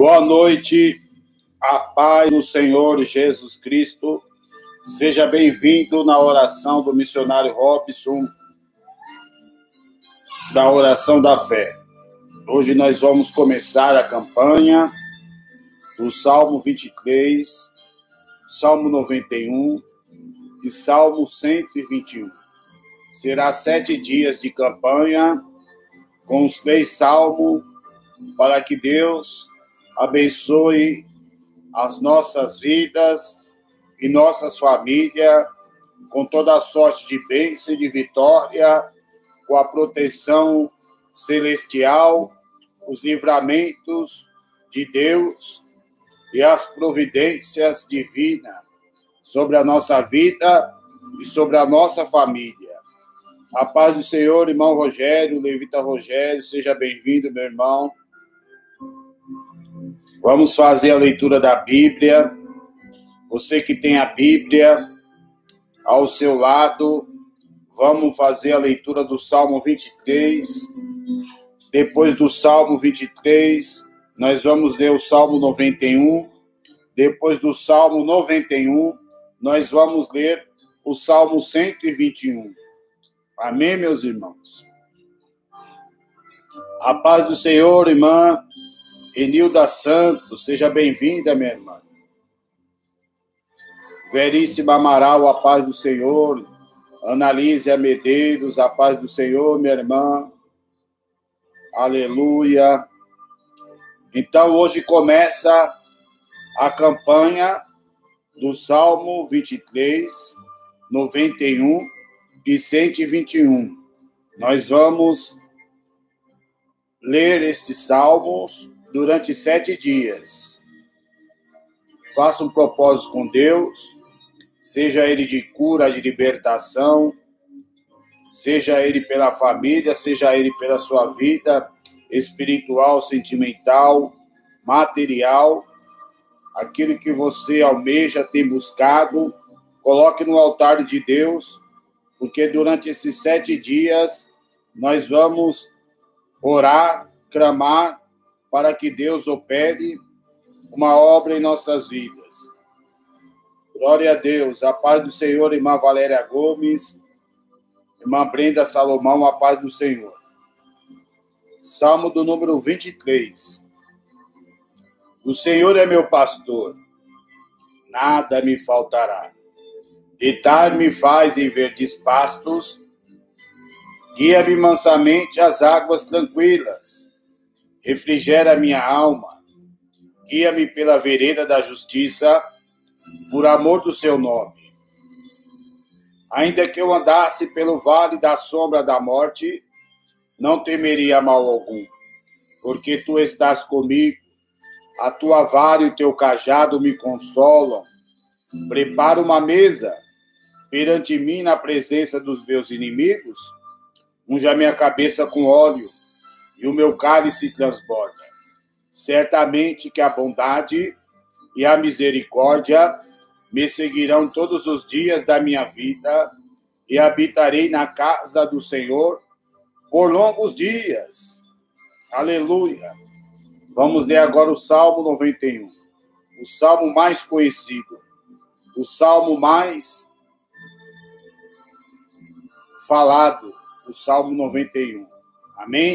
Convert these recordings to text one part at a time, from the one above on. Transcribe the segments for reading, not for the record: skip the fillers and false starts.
Boa noite, a paz do Senhor Jesus Cristo. Seja bem-vindo na oração do missionário Robson, da oração da fé. Hoje nós vamos começar a campanha do Salmo 23, Salmo 91 e Salmo 121. Será 7 dias de campanha com os 3 salmos para que Deus abençoe as nossas vidas e nossas famílias com toda a sorte de bênção e de vitória, com a proteção celestial, os livramentos de Deus e as providências divinas sobre a nossa vida e sobre a nossa família. A paz do Senhor, irmão Rogério, levita Rogério, seja bem-vindo, meu irmão. Vamos fazer a leitura da Bíblia. Você que tem a Bíblia ao seu lado, vamos fazer a leitura do Salmo 23. Depois do Salmo 23, nós vamos ler o Salmo 91. Depois do Salmo 91, nós vamos ler o Salmo 121. Amém, meus irmãos? A paz do Senhor, irmã Enilda Santos, seja bem-vinda, minha irmã. Veríssima Amaral, a paz do Senhor. Analísia Medeiros, a paz do Senhor, minha irmã. Aleluia. Então, hoje começa a campanha do Salmo 23, 91 e 121. Nós vamos ler estes salmos durante 7 dias. Faça um propósito com Deus, seja ele de cura, de libertação, seja ele pela família, seja ele pela sua vida espiritual, sentimental, material, aquilo que você almeja, tem buscado, coloque no altar de Deus, porque durante esses 7 dias nós vamos orar, clamar, para que Deus opere uma obra em nossas vidas. Glória a Deus. A paz do Senhor, irmã Valéria Gomes, irmã Brenda Salomão, a paz do Senhor. Salmo do número 23. O Senhor é meu pastor, nada me faltará. Deitar-me faz em verdes pastos, guia-me mansamente às águas tranquilas. Refrigera minha alma, guia-me pela vereda da justiça, por amor do seu nome. Ainda que eu andasse pelo vale da sombra da morte, não temeria mal algum, porque tu estás comigo, a tua vara e o teu cajado me consolam. Prepara uma mesa perante mim na presença dos meus inimigos, unja minha cabeça com óleo, e o meu cálice transborda. Certamente que a bondade e a misericórdia me seguirão todos os dias da minha vida, e habitarei na casa do Senhor por longos dias. Aleluia! Vamos ler agora o Salmo 91, o salmo mais conhecido, o salmo mais falado, o Salmo 91. Amém?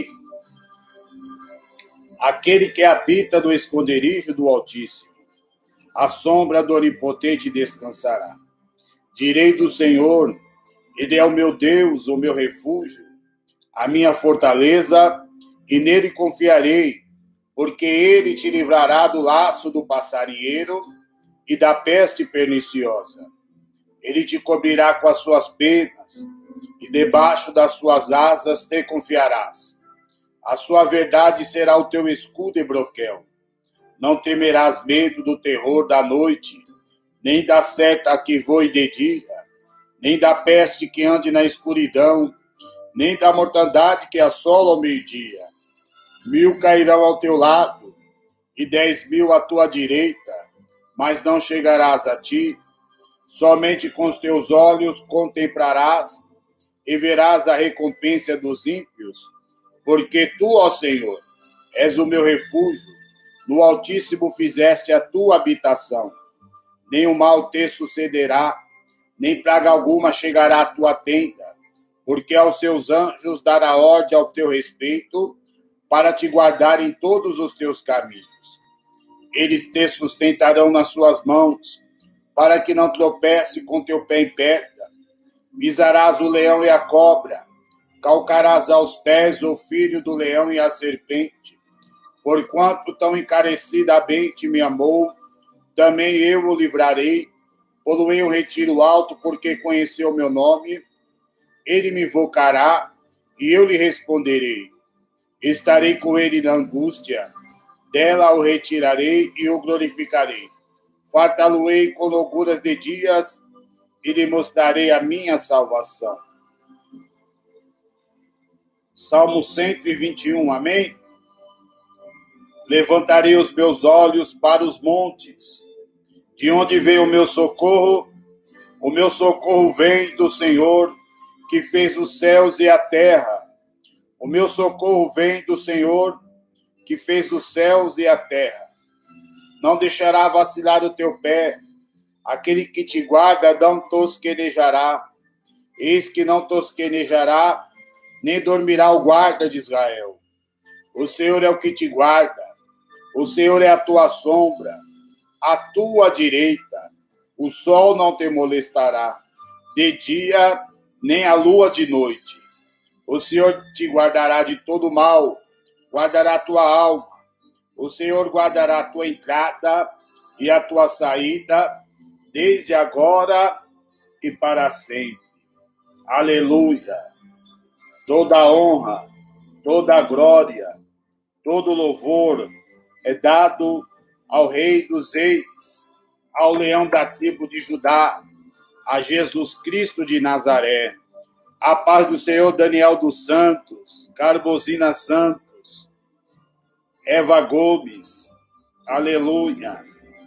Aquele que habita no esconderijo do Altíssimo, a sombra do Onipotente descansará. Direi do Senhor, Ele é o meu Deus, o meu refúgio, a minha fortaleza, e nele confiarei, porque Ele te livrará do laço do passarinheiro e da peste perniciosa. Ele te cobrirá com as suas penas, e debaixo das suas asas te confiarás. A sua verdade será o teu escudo e broquel. Não temerás medo do terror da noite, nem da seta que voe de dia, nem da peste que ande na escuridão, nem da mortandade que assola ao meio-dia. 1000 cairão ao teu lado, e 10.000 à tua direita, mas não chegarás a ti. Somente com os teus olhos contemplarás e verás a recompensa dos ímpios, porque tu, ó Senhor, és o meu refúgio, no Altíssimo fizeste a tua habitação. Nenhum mal te sucederá, nem praga alguma chegará à tua tenda, porque aos seus anjos dará ordem ao teu respeito, para te guardar em todos os teus caminhos. Eles te sustentarão nas suas mãos, para que não tropece com teu pé em pedra. Pisarás o leão e a cobra, calcarás aos pés o filho do leão e a serpente. Porquanto tão encarecidamente me amou, também eu o livrarei, poloei um retiro alto, porque conheceu o meu nome. Ele me invocará, e eu lhe responderei. Estarei com ele na angústia, dela o retirarei e o glorificarei. Fartá-lo-ei com loucuras de dias, e lhe mostrarei a minha salvação. Salmo 121, amém? Levantarei os meus olhos para os montes. De onde vem o meu socorro? O meu socorro vem do Senhor, que fez os céus e a terra. O meu socorro vem do Senhor, que fez os céus e a terra. Não deixará vacilar o teu pé. Aquele que te guarda não tosquenejará. Eis que não tosquenejará, nem dormirá o guarda de Israel. O Senhor é o que te guarda. O Senhor é a tua sombra, a tua direita. O sol não te molestará, de dia, nem a lua de noite. O Senhor te guardará de todo mal, guardará a tua alma. O Senhor guardará a tua entrada e a tua saída, desde agora e para sempre. Aleluia! Toda honra, toda glória, todo louvor é dado ao Rei dos Reis, ao Leão da tribo de Judá, a Jesus Cristo de Nazaré. A paz do Senhor Daniel dos Santos, Carbozina Santos, Eva Gomes, aleluia.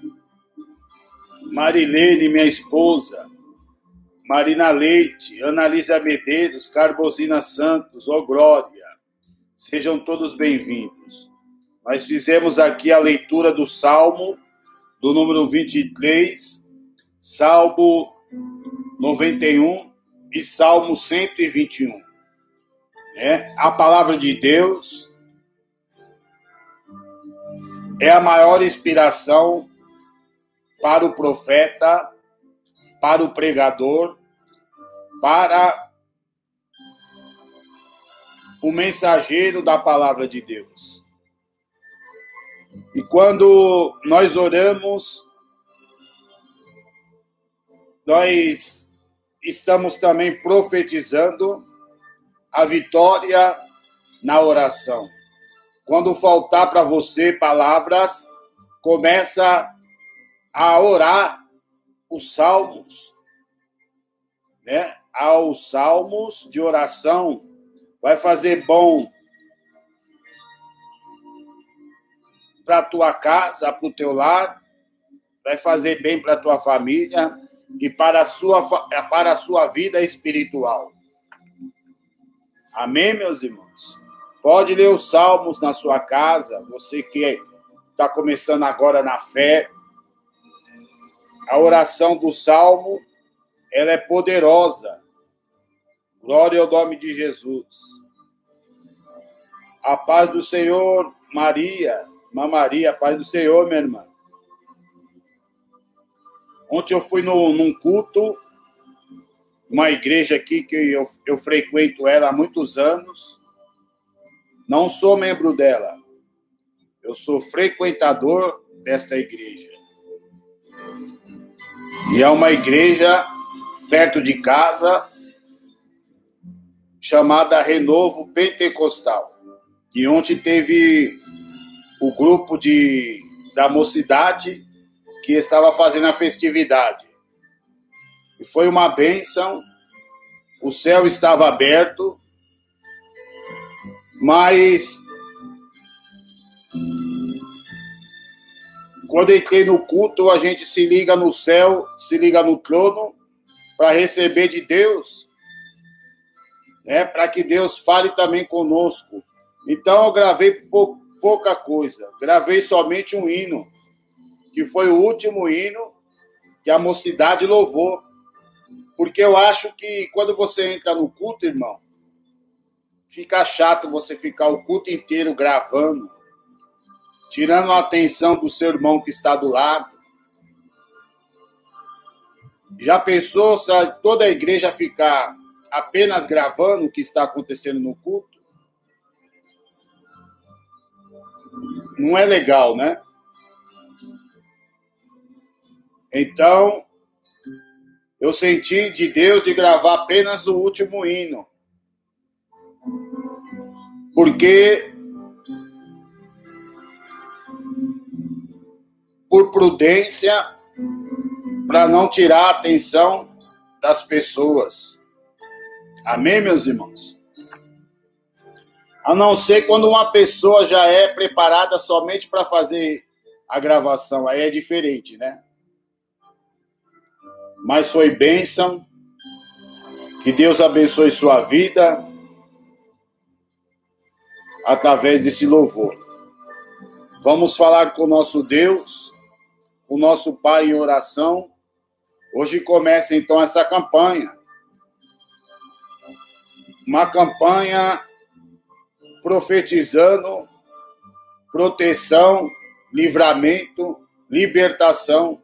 Marilene, minha esposa, Marina Leite, Analisa Medeiros, Carbozina Santos, ó glória. Sejam todos bem-vindos. Nós fizemos aqui a leitura do Salmo, do número 23, Salmo 91 e Salmo 121. A palavra de Deus é a maior inspiração para o profeta, para o pregador, para o mensageiro da palavra de Deus. E quando nós oramos, nós estamos também profetizando a vitória na oração. Quando faltar para você palavras, começa a orar os salmos, aos salmos de oração. Vai fazer bom para a tua casa, para o teu lar, vai fazer bem para a tua família e para a sua vida espiritual. Amém, meus irmãos? Pode ler os salmos na sua casa, você que está começando agora na fé. A oração do salmo, ela é poderosa. Glória ao nome de Jesus. A paz do Senhor, Maria. Irmã Maria, a paz do Senhor, minha irmã. Ontem eu fui num culto, uma igreja aqui que eu frequento ela há muitos anos. Não sou membro dela. Eu sou frequentador desta igreja. E é uma igreja perto de casa, chamada Renovo Pentecostal. E ontem teve o grupo da mocidade que estava fazendo a festividade. E foi uma bênção, o céu estava aberto, mas quando entrei no culto, a gente se liga no céu, se liga no trono, para receber de Deus, para que Deus fale também conosco. Então, eu gravei pouca coisa. Gravei somente um hino, que foi o último hino que a mocidade louvou. Porque eu acho que quando você entra no culto, irmão, fica chato você ficar o culto inteiro gravando, tirando a atenção do seu irmão que está do lado. Já pensou se toda a igreja ficar apenas gravando o que está acontecendo no culto? Não é legal, né? Então, eu senti de Deus de gravar apenas o último hino. Porque, por prudência, para não tirar a atenção das pessoas. Amém, meus irmãos? A não ser quando uma pessoa já é preparada somente para fazer a gravação. Aí é diferente, né? Mas foi bênção. Que Deus abençoe sua vida através desse louvor. Vamos falar com o nosso Deus, o nosso Pai em oração. Hoje começa então essa campanha. Uma campanha profetizando proteção, livramento, libertação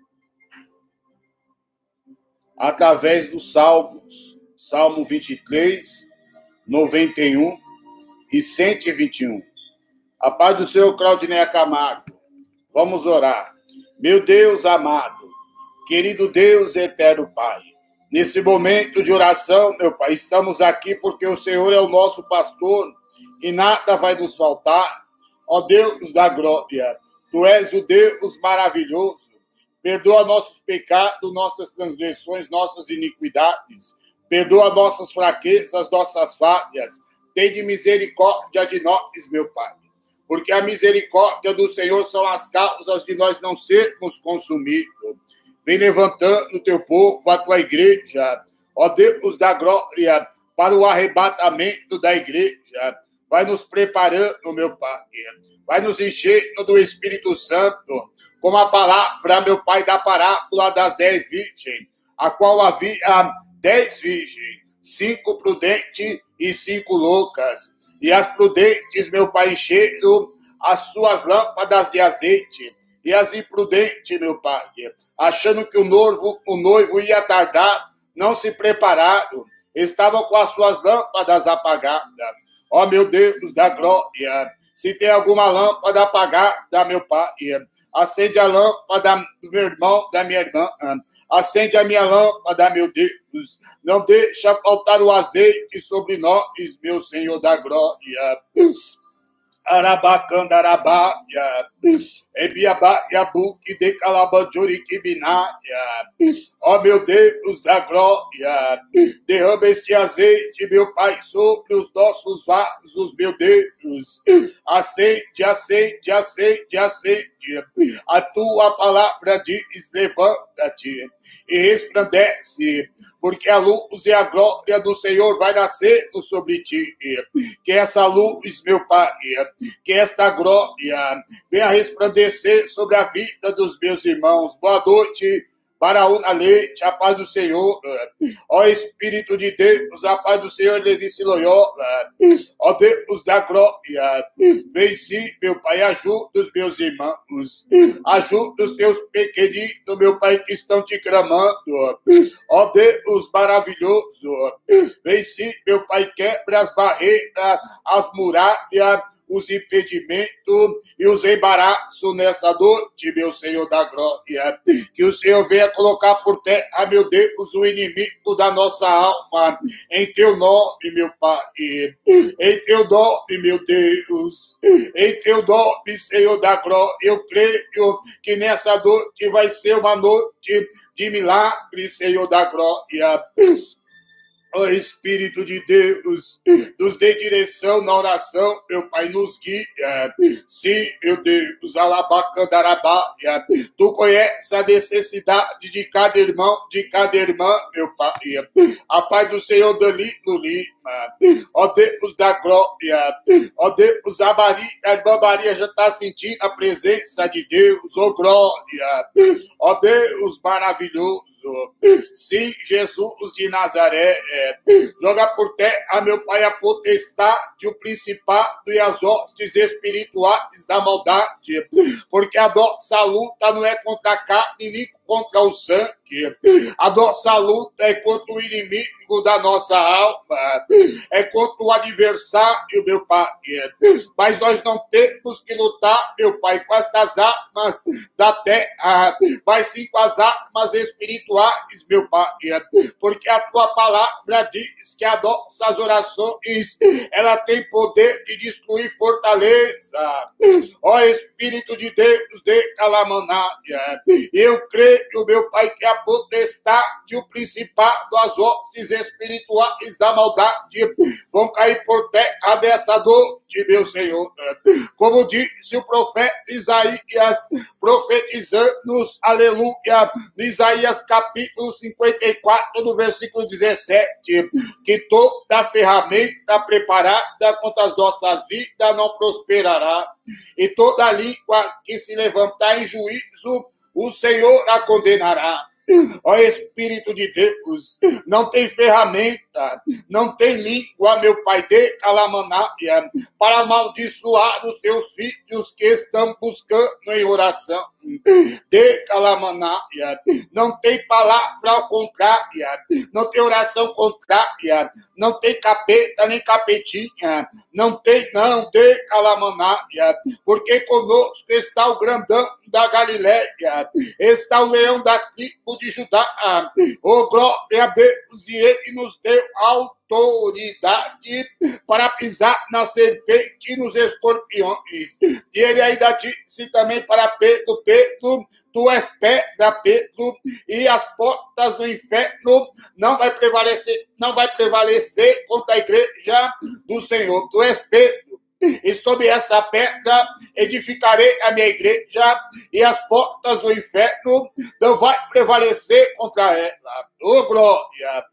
através dos salmos. Salmo 23, 91 e 121. A paz do Senhor, Claudineia Camargo. Vamos orar. Meu Deus amado, querido Deus eterno Pai, nesse momento de oração, meu Pai, estamos aqui porque o Senhor é o nosso pastor e nada vai nos faltar. Ó Deus da glória, Tu és o Deus maravilhoso. Perdoa nossos pecados, nossas transgressões, nossas iniquidades. Perdoa nossas fraquezas, nossas falhas. Tende misericórdia de nós, meu Pai. Porque a misericórdia do Senhor são as causas de nós não sermos consumidos. Vem levantando o teu povo, a tua igreja, ó Deus da glória, para o arrebatamento da igreja. Vai nos preparando, meu Pai. Vai nos enchendo do Espírito Santo, como a palavra, meu Pai, da parábola das 10 virgens, a qual havia 10 virgens, 5 prudentes e 5 loucas. E as prudentes, meu Pai, encheram as suas lâmpadas de azeite. E as imprudentes, meu Pai, achando que o noivo ia tardar, não se prepararam, estavam com as suas lâmpadas apagadas. Ó, meu Deus da glória, se tem alguma lâmpada apagada, meu Pai, acende a lâmpada do meu irmão, da minha irmã. Acende a minha lâmpada, meu Deus. Não deixa faltar o azeite sobre nós, meu Senhor da glória. Arabacandarabáia, Ebiabaiabuque de Calabajuriquibinaia. Ó meu Deus da glória, derrama este azeite, meu Pai, sobre os nossos vasos, meu Deus. Acende, acende, acende, acende. A tua palavra diz: levanta-te e resplandece, porque a luz e a glória do Senhor vai nascer sobre ti. Que essa luz, meu Pai, que esta glória venha resplandecer sobre a vida dos meus irmãos. Boa noite para Una Leite, a paz do Senhor. Ó Espírito de Deus, a paz do Senhor, Lenice Loyola. Ó Deus da glória, vem sim, meu Pai, ajuda os meus irmãos, ajuda os teus pequeninos, meu Pai, que estão te clamando. Ó Deus maravilhoso, vem sim, meu Pai, quebra as barreiras, as muralhas, os impedimentos e os embaraços nessa noite, meu Senhor da glória. Que o Senhor venha colocar por terra, meu Deus, o inimigo da nossa alma, em teu nome, meu Pai, em teu nome, meu Deus, em teu nome, Senhor da glória. Eu creio que nessa noite vai ser uma noite de milagre, Senhor da glória. Ó Espírito de Deus, nos dê direção na oração, meu Pai, nos guia. Sim, meu Deus, alabacandarabáia. Tu conheces a necessidade de cada irmão, de cada irmã, meu Pai. A paz do Senhor Danilo Lima. Ó Deus da glória. Ó Deus, a irmã Maria já está sentindo a presença de Deus. Ó glória. Ó Deus maravilhoso. Sim, Jesus de Nazaré, joga por terra, meu Pai, a potestade, o principado e as hostes espirituais da maldade, porque a nossa luta não é contra a carne, nem contra o sangue, a nossa luta é contra o inimigo da nossa alma, é contra o adversário, meu Pai, mas nós não temos que lutar, meu Pai, com estas armas da terra, mas sim com as armas espirituais, meu Pai, porque a tua palavra diz que as nossas orações, ela tem poder de destruir fortaleza. Ó Espírito de Deus, de Calamanária, eu creio, meu Pai, que a potestade, o principado, as hostes espirituais da maldade vão cair por terra dessa noite, meu Senhor. Como disse o profeta Isaías, profetizando-nos, aleluia, Isaías capítulo 54, no versículo 17, que toda ferramenta preparada contra as nossas vidas não prosperará, e toda língua que se levantar em juízo, o Senhor a condenará. Ó Espírito de Deus, não tem ferramenta, não tem língua, meu Pai, de Calamanária, para amaldiçoar os teus filhos que estão buscando em oração. De Calamanária, não tem palavra contrária, não tem oração contrária, não tem capeta nem capetinha, não tem não, de Calamanária, porque conosco está o grandão da Galileia, está o leão da tribo de Judá, oh glória a Deus, e ele nos deu autoridade para pisar na serpente e nos escorpiões. E ele ainda disse também para Pedro, Pedro, tu és pedra, Pedro, e as portas do inferno não vai prevalecer contra a igreja do Senhor. Tu és Pedro. E sobre essa pedra edificarei a minha igreja, e as portas do inferno não vai prevalecer contra ela. Oh, glória!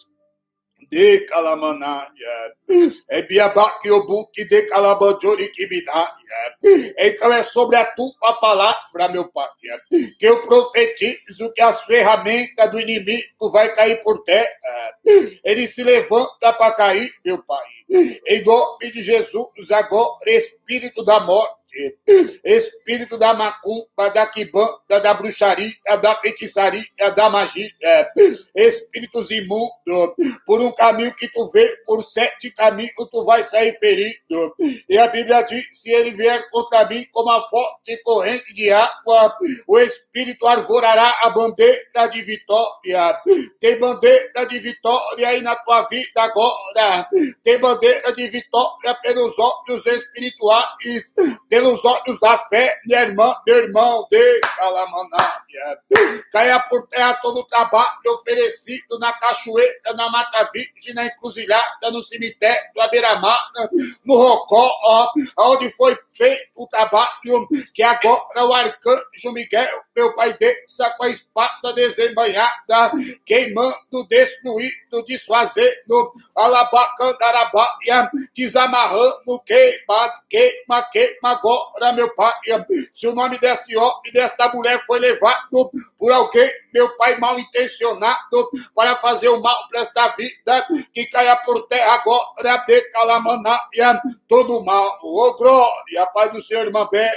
De Calamanária, é Biabaquiobuque de Calabajori que me dá. Então é sobre a tua palavra, meu Pai, que eu profetizo que as ferramentas do inimigo vai cair por terra. Ele se levanta para cair, meu Pai. Em nome de Jesus, agora, Espírito da morte, espírito da macumba, da quibanda, da bruxaria, da feitiçaria, da magia, espíritos imundos, por um caminho que tu vê, por 7 caminhos tu vai sair ferido. E a Bíblia diz, se ele vier contra mim como a forte corrente de água, o Espírito arvorará a bandeira de vitória. Tem bandeira de vitória aí na tua vida agora. Tem bandeira de vitória pelos olhos espirituais, pelos olhos da fé, minha irmã, meu irmão, de Calamanária. Caia por terra todo o trabalho oferecido na cachoeira, na Mata Virgem, na encruzilhada, no cemitério, na beira-mar, no Rocó, onde foi feito o trabalho que agora o arcanjo Miguel, meu Pai, desça com a espada desembanhada, queimando, destruindo, desfazendo, alabacandarabáia, desamarrando, queima agora, meu Pai. Se o nome desse homem, desta mulher foi levado por alguém, meu Pai, mal intencionado, para fazer o mal para esta vida, que caia por terra agora, de Calamanária, todo o mal. Ô, glória, Pai do Senhor, irmã Beth.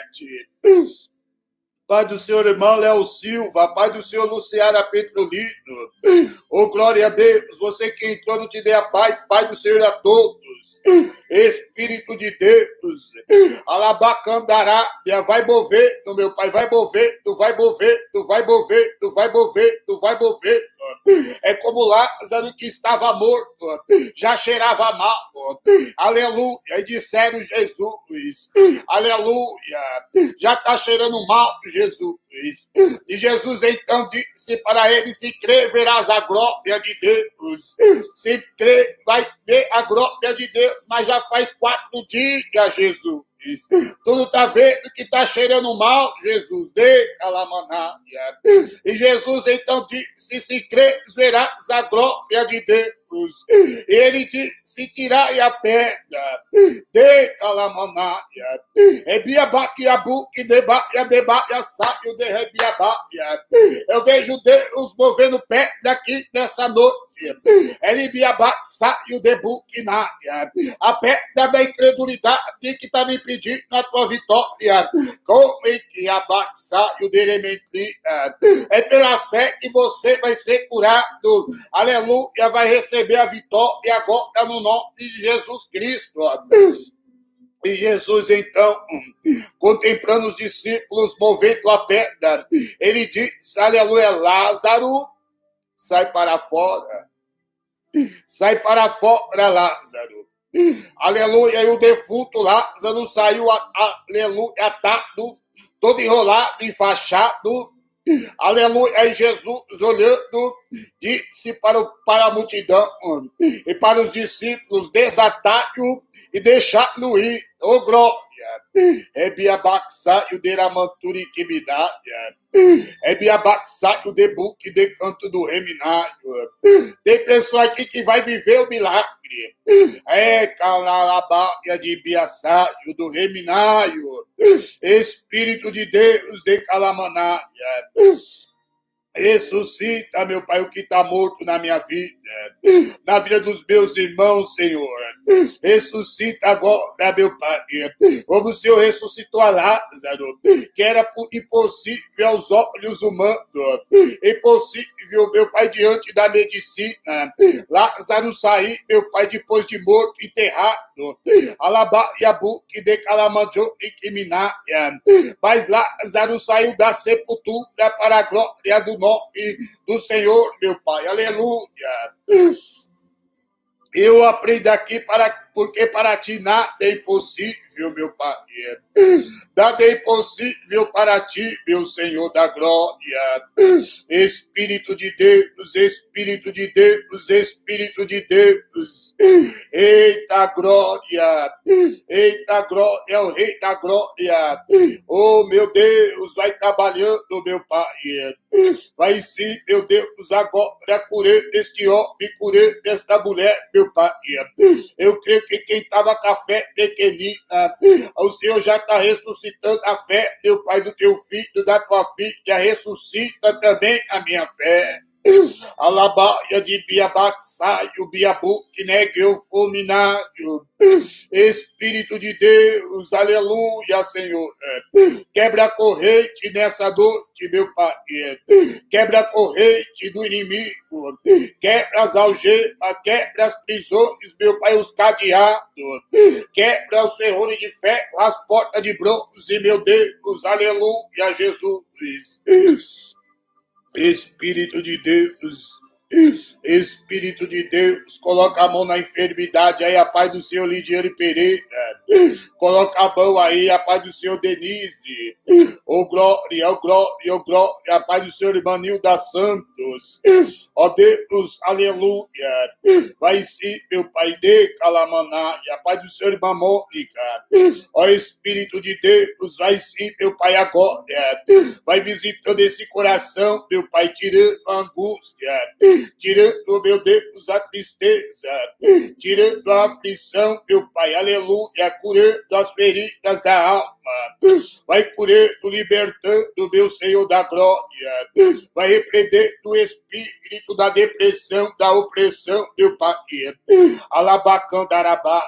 Pai do Senhor, irmão Léo Silva, Pai do Senhor, Luciana Petrolino. Oh, glória a Deus, você que entrou, não te dê a paz, Pai do Senhor, a todos. Espírito de Deus, alabacandará, vai mover, meu Pai, vai mover, tu vai mover, tu vai mover, tu vai mover, tu vai mover. É como Lázaro que estava morto, já cheirava mal. Aleluia. E disseram Jesus, aleluia, já está cheirando mal, Jesus. E Jesus então disse para ele: se crer, verás a glória de Deus. Se crer, vai ver a glória de Deus. Mas já faz 4 dias, Jesus. Tu não está vendo que está cheirando mal, Jesus? De calamanária. E Jesus então disse: se crer, verás a glória de Deus. Ele disse: tirai a pedra. De calamanária. É biabaquiabu que debaia sábio de rebiabáia. Eu vejo Deus movendo pedra aqui nessa noite. Ele biabaxaio de buquinária. A pedra da incredulidade que está me impedindo a tua vitória. Como é que abaxaio de elementria? É pela fé que você vai ser curado. Aleluia, vai receber a vitória agora no nome de Jesus Cristo. E Jesus, então, contemplando os discípulos movendo a pedra, ele disse: aleluia, Lázaro, sai para fora. Sai para fora, Lázaro. Aleluia, e o defunto Lázaro saiu, aleluia, atado, todo enrolado, enfaixado. Aleluia, e Jesus, olhando, disse para a multidão e para os discípulos: desatai-o e deixai-o ir. Ô glória! É biabaxaio de ramanturi que me dá. É biabaxaio de buque de canto do reminário. Tem pessoa aqui que vai viver o milagre. É calalabaia de biaçaio do reminário. Espírito de Deus de calamanária. Ressuscita, meu Pai, o que está morto na minha vida, na vida dos meus irmãos, Senhor. Ressuscita agora, meu Pai, como o Senhor ressuscitou a Lázaro, que era impossível aos olhos humanos, impossível, meu Pai, diante da medicina. Lázaro saiu, meu Pai, depois de morto, enterrado. Alabayabu, que de calamanjo e que minária. Mas Lázaro saiu da sepultura para a glória do nome do Senhor, meu Pai. Aleluia. Eu aprendo aqui porque para ti nada é impossível, meu Pai. Nada é impossível para ti, meu Senhor da glória. Espírito de Deus, Espírito de Deus, Espírito de Deus. Eita glória, é o Rei da glória. Oh, meu Deus, vai trabalhando, meu Pai. Vai sim, meu Deus, agora curei este homem, curei esta mulher, meu Pai. Eu creio que quem estava com a fé pequenina, o Senhor já está ressuscitando a fé, meu Pai, do teu filho, da tua filha. Ressuscita também a minha fé. Alabaia de biabaxaio, biabu, que negue o fulminário. Espírito de Deus, aleluia, Senhor. Quebra a corrente nessa noite, meu Pai. Quebra a corrente do inimigo. Quebra as algemas, quebra as prisões, meu Pai, os cadeados. Quebra os ferrolhos de ferro, as portas de bronze, meu Deus, aleluia, Jesus. Espírito de Deus, Espírito de Deus, coloca a mão na enfermidade aí, a paz do Senhor Lidiane Pereira, coloca a mão aí, a paz do Senhor Denise, ô glória, ô glória, ô glória, a paz do Senhor Imanilda Santos, ó Deus, aleluia, vai sim, meu Pai, de Calamaná, e a paz do Senhor Irmã Mônica, ó Espírito de Deus, vai sim, meu Pai, agora, vai visitando esse coração, meu Pai, tirando a angústia, tirando, meu Deus, a tristeza, tirando a aflição, meu Pai, aleluia, curando as feridas da alma, vai curando, libertando, meu Senhor da glória, vai repreendendo o espírito da depressão, da opressão, meu Pai, alabacandarabáia,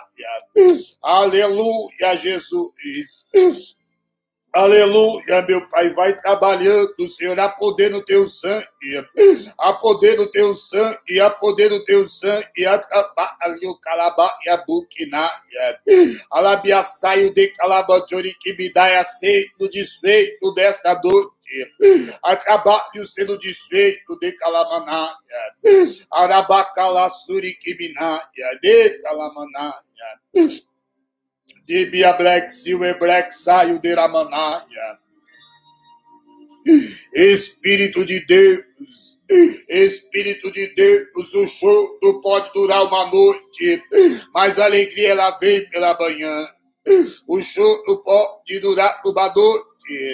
aleluia, Jesus. Aleluia, meu Pai, vai trabalhando, Senhor, a poder no teu sangue, a poder no teu sangue, a poder no teu sangue, a trabalho, calabaia, buquinaia, alabia, saio de calabajori, que me dá aceito, desfeito desta noite, a trabalho sendo desfeito de Calamanaia, Arabacala Suriquiminaia, de Calamanaia, de Bia Black Silver Black Saio de Ramanaia. Espírito de Deus, o choro pode durar uma noite, mas a alegria ela vem pela manhã. O choro pode durar uma noite,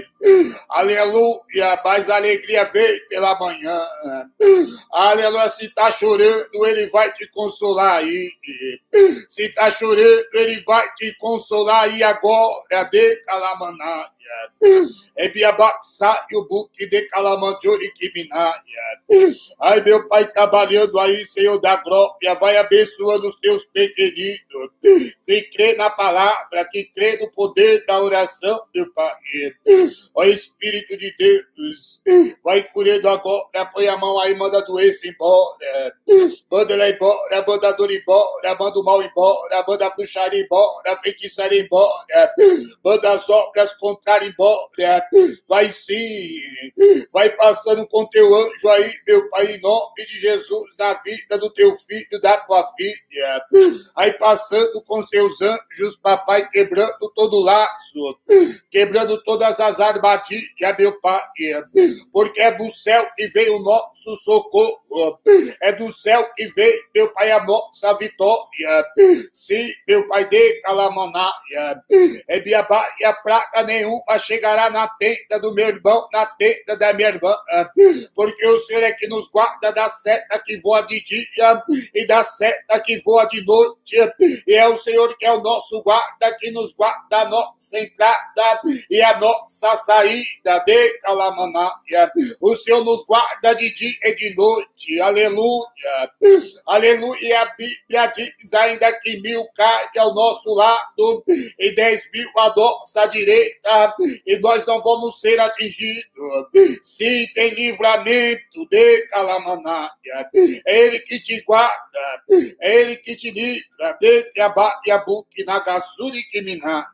aleluia, mas a alegria vem pela manhã. Aleluia, se está chorando, ele vai te consolar aí. Se está chorando, ele vai te consolar aí agora, de Calamanaia. É Biabaxa e o buque de Calamanjori Kiminaia. Ai, meu Pai, trabalhando aí, Senhor da glória, vai abençoando os teus pequeninos. Que crê na palavra, que crê no poder da oração, meu Pai. Ó Espírito de Deus, vai curando agora, põe a mão aí, manda a doença embora. Manda ela embora, manda a dor embora, manda o mal embora, manda a bruxaria embora, a feitiçaria embora, manda as obras contrárias embora. Vai sim, vai passando com teu anjo aí, meu Pai, em nome de Jesus, na vida do teu filho, da tua filha. Aí passando com os teus anjos, papai, quebrando todo o laço, quebrando todas as armadilhas, meu Pai, porque é do céu que veio o nosso socorro, é do céu que veio, meu Pai, a nossa vitória. Sim, meu Pai, de Calamanaia, é Biabá e a praga nenhuma chegará na tenda do meu irmão, na tenda da minha irmã, porque o Senhor é que nos guarda da seta que voa de dia e da seta que voa de noite, e é o Senhor que é o nosso guarda, que nos guarda a nossa entrada e a nossa saída, de Calamanaia. O Senhor nos guarda de dia e de noite, aleluia, aleluia. E a Bíblia diz ainda que 1000 caem ao nosso lado e 10.000 à nossa direita, e nós não vamos ser atingidos. Se tem livramento, de Calamanaia, é Ele que te guarda, é Ele que te livra, de Yabuki Nagasuri Kiminaia.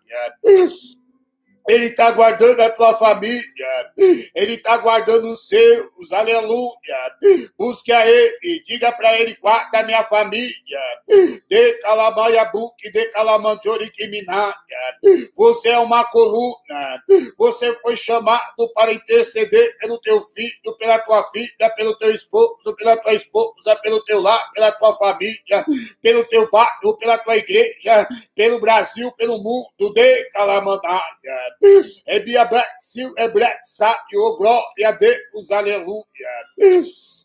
Ele está guardando a tua família. Ele está guardando os seus. Aleluia. Busque a Ele. Diga para Ele, guarda a minha família. De Calabaiabuque, de Calamanjori Kiminaia. Você é uma coluna. Você foi chamado para interceder pelo teu filho, pela tua filha, pelo teu esposo, pela tua esposa, pelo teu lar, pela tua família, pelo teu bairro, pela tua igreja, pelo Brasil, pelo mundo. De Calamanaia. É Biabraxil, é Braxa, e o glória a Deus, aleluia.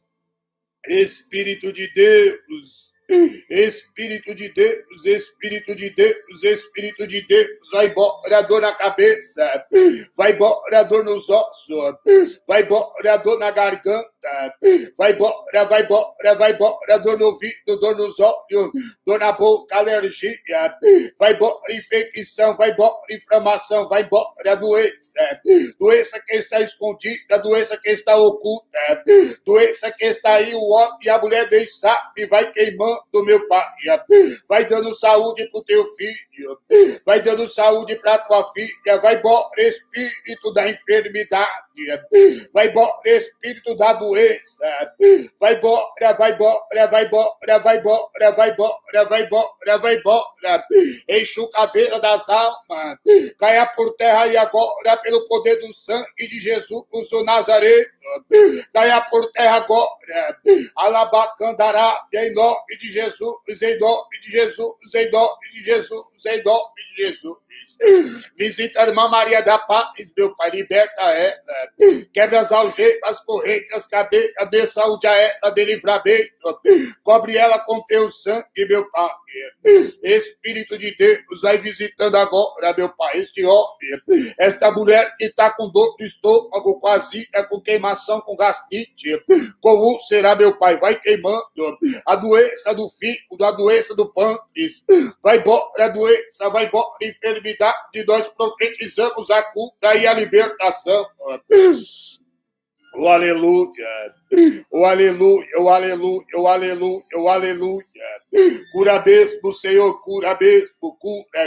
Espírito de Deus, Espírito de Deus, Espírito de Deus, Espírito de Deus, vai embora a dor na cabeça, vai embora a dor nos ossos, vai embora a dor na garganta, vai embora, vai embora, vai embora, dor no ouvido, dor nos olhos, dor na boca, alergia, vai embora infecção, vai embora inflamação, vai embora doença, doença que está escondida, doença que está oculta, doença que está aí, o homem e a mulher nem sabe, vai queimando, meu Pai, vai dando saúde para o teu filho, vai dando saúde para a tua filha, vai embora espírito da enfermidade, vai embora espírito da doença, vai embora, vai embora, vai embora, vai embora, vai embora, vai embora, vai embora, enche o caveira das almas, caia por terra e agora, pelo poder do sangue de Jesus, o Nazareno, caia por terra agora, alabacandará, em nome de Jesus, em nome de Jesus, em nome de Jesus, em nome de Jesus. Visita a irmã Maria da Paz, meu Pai, liberta ela, quebra as algemas, correntes, cadeias, dê saúde a ela, dê livramento, cobre ela com teu sangue, meu Pai. Espírito de Deus, vai visitando agora, meu Pai, este homem, esta mulher que está com dor do estômago, com azia, com queimação, com gastrite, com úlcera, meu Pai, vai queimando a doença do fígado, a doença do pâncreas, vai embora a doença, vai embora a enfermidade, nós profetizamos a cura e a libertação. O aleluia, o aleluia, o aleluia, o aleluia, o aleluia. Cura mesmo, Senhor, cura mesmo,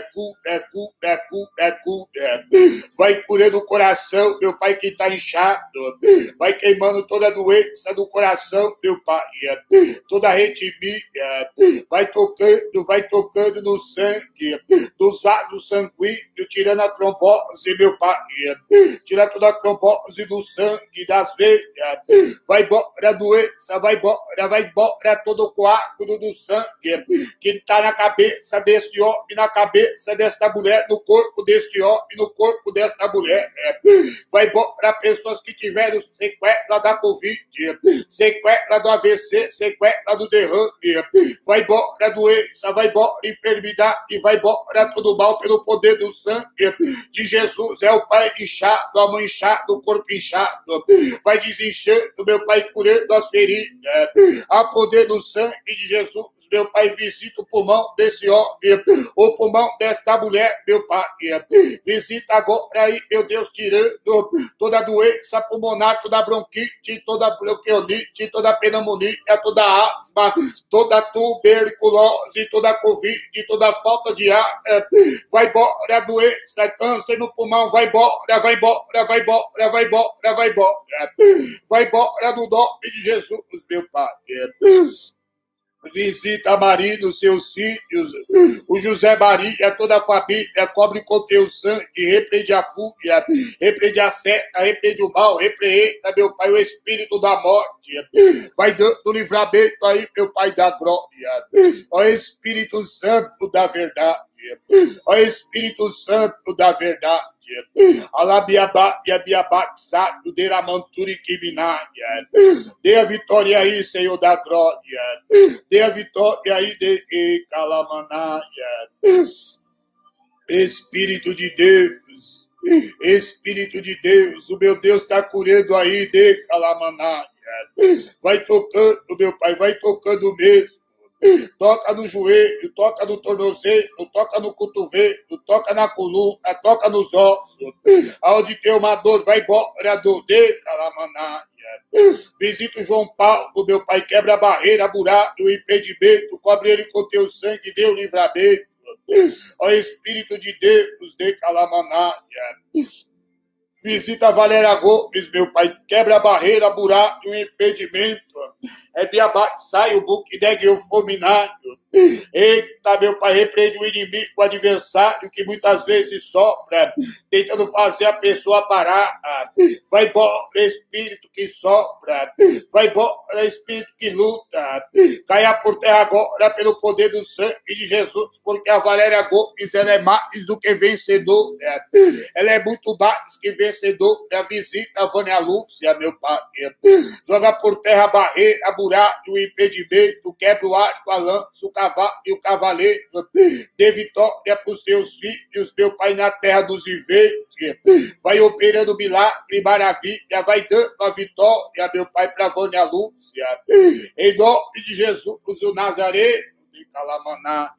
cura. Vai curando o coração, meu Pai, que está inchado. Vai queimando toda a doença do coração, meu Pai. Toda a arritmia. Vai tocando no sangue, dos vasos sanguíneos, tirando a trombose, meu Pai. Tira toda a trombose do sangue, das veias. Vai embora a doença, vai embora todo o coágulo do sangue que está na cabeça deste homem, na cabeça desta mulher, no corpo deste homem, no corpo desta mulher. Vai embora pessoas que tiveram sequela da Covid, sequela do AVC, sequela do derrame. Vai embora a doença, vai embora a enfermidade, vai embora todo mal pelo poder do sangue de Jesus. É o Pai inchado, a mãe inchada, o corpo inchado. Vai desinchando, meu Pai, curando as feridas. A poder do sangue de Jesus, meu Pai, visita o pulmão desse homem, o pulmão desta mulher, meu Pai. Visita agora aí, meu Deus, tirando toda a doença pulmonar, toda a bronquite, toda a bronquiolite, toda a pneumonia, toda a asma, toda a tuberculose, toda a Covid, toda a falta de ar. Vai embora a doença, câncer no pulmão, vai embora, vai embora, vai embora, vai embora, vai embora. Vai embora no nome de Jesus, meu Pai. Visita a Maria nos seus filhos, o José Maria, toda a família, cobre com teu sangue, repreende a fúria, repreende a seta, repreende o mal, repreenda, meu Pai, o espírito da morte. Vai dando livramento aí, meu Pai da glória. Ó Espírito Santo da verdade. Ó Espírito Santo da verdade. Alabiabá, Yabiabá, Sato, Deramanturi, Kiminaia. Dê a vitória aí, Senhor da glória. Dê a vitória aí, de Calamanaia. Espírito de Deus, Espírito de Deus, o meu Deus está curando aí, de Calamanaia. Vai tocando, meu Pai, vai tocando mesmo. Toca no joelho, toca no tornozelo, toca no cotovelo, toca na coluna, toca nos ossos. Aonde tem uma dor, vai embora, dor de Calamanaia. Visita o João Paulo, meu Pai, quebra a barreira, buraco, o impedimento, cobre ele com teu sangue, dê o livramento. Ó Espírito de Deus, de Calamanaia. Visita a Valéria Gomes, meu Pai, quebra a barreira, buraco, o impedimento. É Biabá que sai o buque de Eufeminário. Eita, meu Pai, repreende o inimigo, o adversário que muitas vezes sopra, tentando fazer a pessoa parar. Vai embora, espírito que sopra. Vai embora, espírito que luta. Caia por terra agora pelo poder do sangue de Jesus, porque a Valéria Gomes, ela é mais do que vencedora. Ela é muito mais que vencedora. Visita a Vânia Lúcia, meu Pai. Joga por terra a barreira, a buraco, o impedimento, quebra o arco, a lança, o cavalo e o cavaleiro. Dê vitória para os teus filhos, meu Pai, na terra dos viventes. Vai operando milagre, maravilha, vai dando a vitória, meu Pai, para Vânia Lúcia. Em nome de Jesus, o Nazareno de Calamanaia.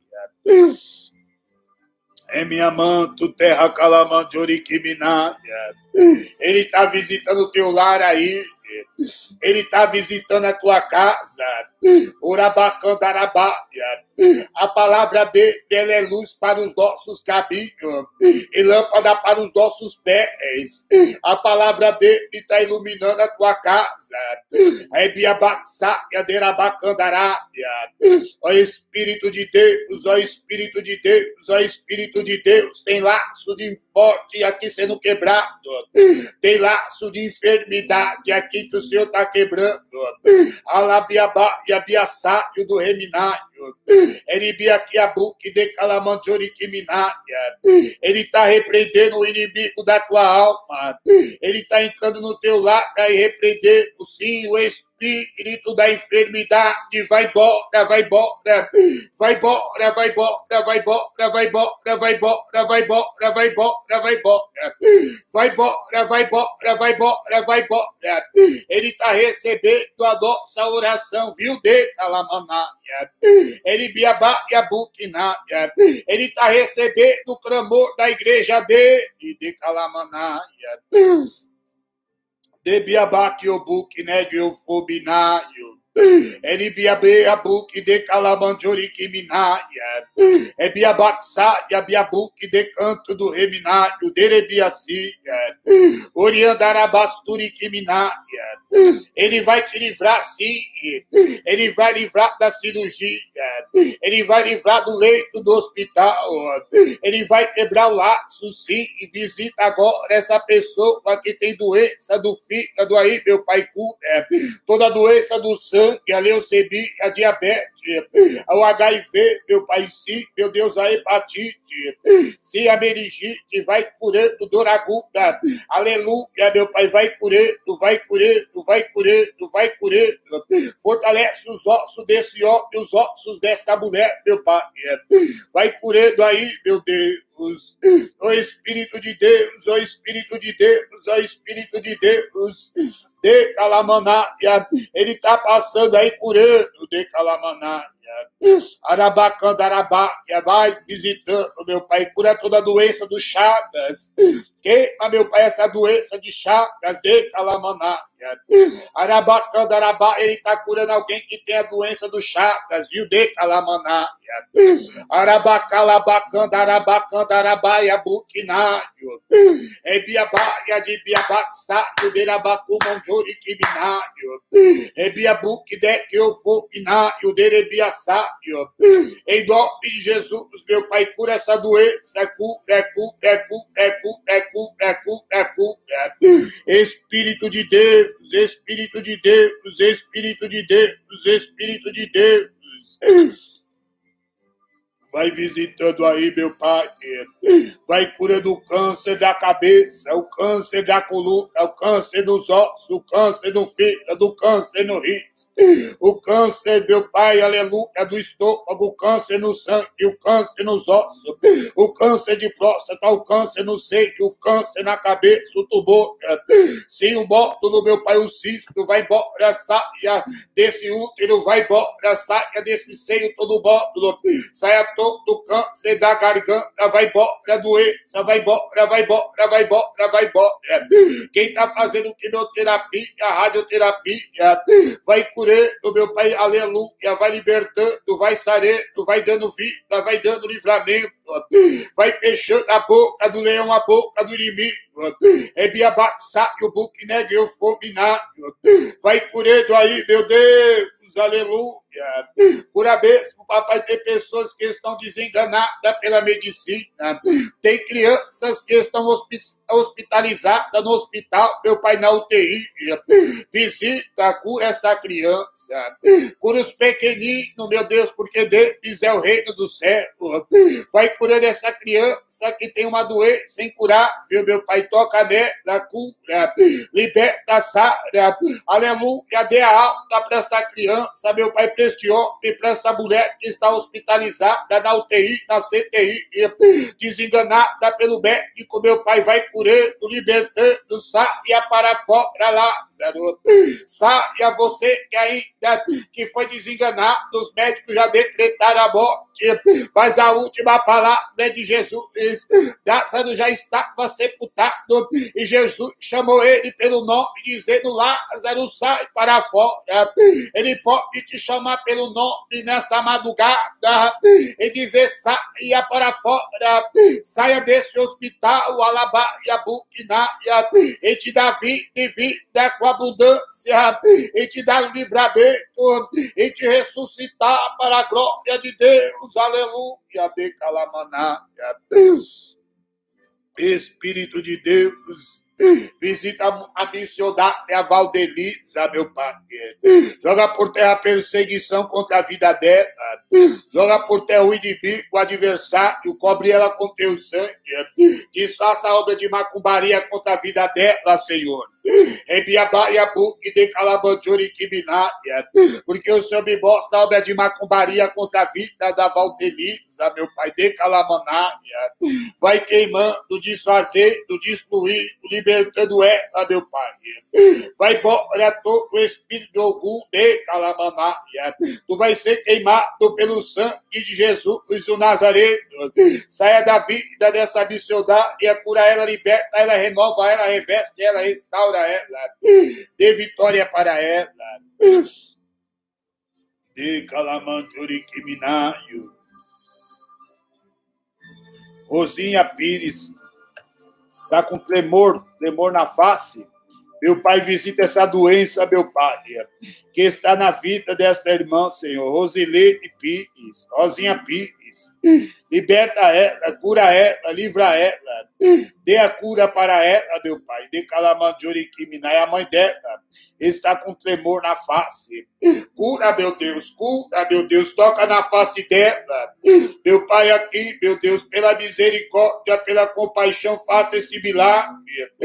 É minha manto, terra Calamandoriquiminaia. Ele está visitando o teu lar aí. Ele está visitando a tua casa. Urabacandarabáia. A palavra dele é luz para os nossos caminhos e lâmpada para os nossos pés. A palavra dele está iluminando a tua casa. Ó Espírito de Deus, ó Espírito de Deus, ó Espírito de Deus, tem laço de morte aqui sendo quebrado. Tem laço de enfermidade aqui que o Senhor está quebrando. Alabiabá e abiassáio do reminário. Eribiaquiabuque de Calamandoriquiminária. Ele está repreendendo o inimigo da tua alma. Ele está entrando no teu lar e repreendendo, sim, o espírito da enfermidade. Vai embora, vai embora. Vai embora, vai embora, vai embora, vai embora, vai embora, vai embora, vai embora, vai embora. Vai embora, vai embora, vai embora, vai embora. Ele está recebendo a nossa oração, viu, de Calamanaia. Ele biabá e abuquinaia. Ele está recebendo o clamor da igreja dele, de Calamanaia. De biabá que o buque, né, de eufobinaio. Elibiabe abuki de calamanjori kiminaya. Ebiabaxa e abiabuki de canto do reminário, derebiacia. Oriandarabasturi kiminaya. Ele vai te livrar sim. Ele vai livrar da cirurgia. Ele vai livrar do leito do hospital. Ele vai quebrar o laço sim. E visita agora essa pessoa que tem doença do fígado aí, meu pai, toda a doença do sangue, a leucemia, a diabetes, o HIV, meu pai, sim, meu Deus, a hepatite, sim, a meningite, vai curando, dor aguda, aleluia, meu pai, vai curando, vai curando, vai curando, vai curando, fortalece os ossos desse homem, os ossos desta mulher, meu pai, vai curando aí, meu Deus. O Espírito de Deus, o Espírito de Deus, o Espírito de Deus, de Calamanaya, ele está passando aí curando, de Calamanaya, Arabacandarabáia, vai visitando, meu pai, cura toda a doença do Chagas, queima, meu pai, essa doença de Chagas, de Calamanaya, Arabacandarabá, ele está curando alguém que tem a doença do Chagas, viu, de Calamanaya, Arabacalabacandarabacandarabaia, buquinário, Ebiabaia de Biabaxário, de Rabacumanjori, Kibinário, Ebiabuque de Keofopinário, de Rebiaçário, em nome de Jesus, meu pai, cura essa doença, Espírito de Deus, Espírito de Deus, Espírito de Deus, Espírito de Deus. Vai visitando aí, meu pai. Vai curando o câncer da cabeça, o câncer da coluna, o câncer dos ossos, o câncer do fígado, o câncer no rim. O câncer, meu pai, aleluia, do estômago, o câncer no sangue, o câncer nos ossos, o câncer de próstata, o câncer no seio, o câncer na cabeça, o tumor. Sim, o módulo, meu pai, o cisto, vai embora, saia desse útero, vai embora, saia desse seio, todo o módulo, saia todo o câncer da garganta, vai embora, doença, vai embora, vai embora, vai embora, vai embora. Quem está fazendo quimioterapia, radioterapia, vai curando, meu pai, aleluia, vai libertando, vai sarando, vai dando vida, vai dando livramento, vai fechando a boca do leão, a boca do inimigo, é biabaxário, o buquinéguio, o fominário, vai curando aí, meu Deus, aleluia. Cura mesmo, papai, tem pessoas que estão desenganadas pela medicina, tem crianças que estão hospitalizadas no hospital, meu pai, na UTI, visita, cura esta criança, cura os pequeninos, meu Deus, porque deles é o reino do céu, vai curando essa criança que tem uma doença incurável, meu pai, toca nela, cura, liberta, sara, aleluia, dê a alta para esta criança, meu pai, para este homem, para esta mulher que está hospitalizada na UTI, na CTI, desenganada pelo médico, meu pai, vai curando, libertando, saia para fora, Lázaro, saia você que ainda que foi desenganado, os médicos já decretaram a morte, mas a última palavra é de Jesus, Lázaro já estava sepultado, e Jesus chamou ele pelo nome, dizendo, Lázaro, sai para fora, ele pode te chamar pelo nome nesta madrugada e dizer, saia para fora, saia deste hospital, alabaia, buquinaia, e te dá vida e vida com abundância, e te dá livramento, e te ressuscitar para a glória de Deus, aleluia, de Calamanaya. Espírito de Deus, visita a missionária Valdeliza, meu pai. Joga por terra a perseguição contra a vida dela. Joga por terra o inimigo, o adversário. Cobre ela com teu sangue. Desfaça a obra de macumbaria contra a vida dela, Senhor. Porque o Senhor me mostra a obra de macumbaria contra a vida da Valdeliza, meu pai, de Calamanaya. Vai queimando, desfazendo, destruindo, libertando ela, meu pai. Vai embora todo o espírito de Ogum de Calamanaya. Tu vai ser queimado pelo sangue de Jesus, o Nazareno. Saia da vida dessa missionária, cura ela, liberta ela, renova ela, reveste ela, restaura ela. Dê vitória para ela. de Calamanjuriquiminaio. Rosinha Pires está com tremor na face. Meu Pai, visita essa doença, meu Pai, que está na vida desta irmã, Senhor. Rosilene Pires, Rosinha Pires. Liberta ela, cura ela, livra ela. Dê a cura para ela, meu Pai. De Calamanjuriquiminaio. A mãe dela está com tremor na face. Cura, meu Deus. Toca na face dela. Meu Pai, aqui, meu Deus, pela misericórdia, pela compaixão, faça esse milagre.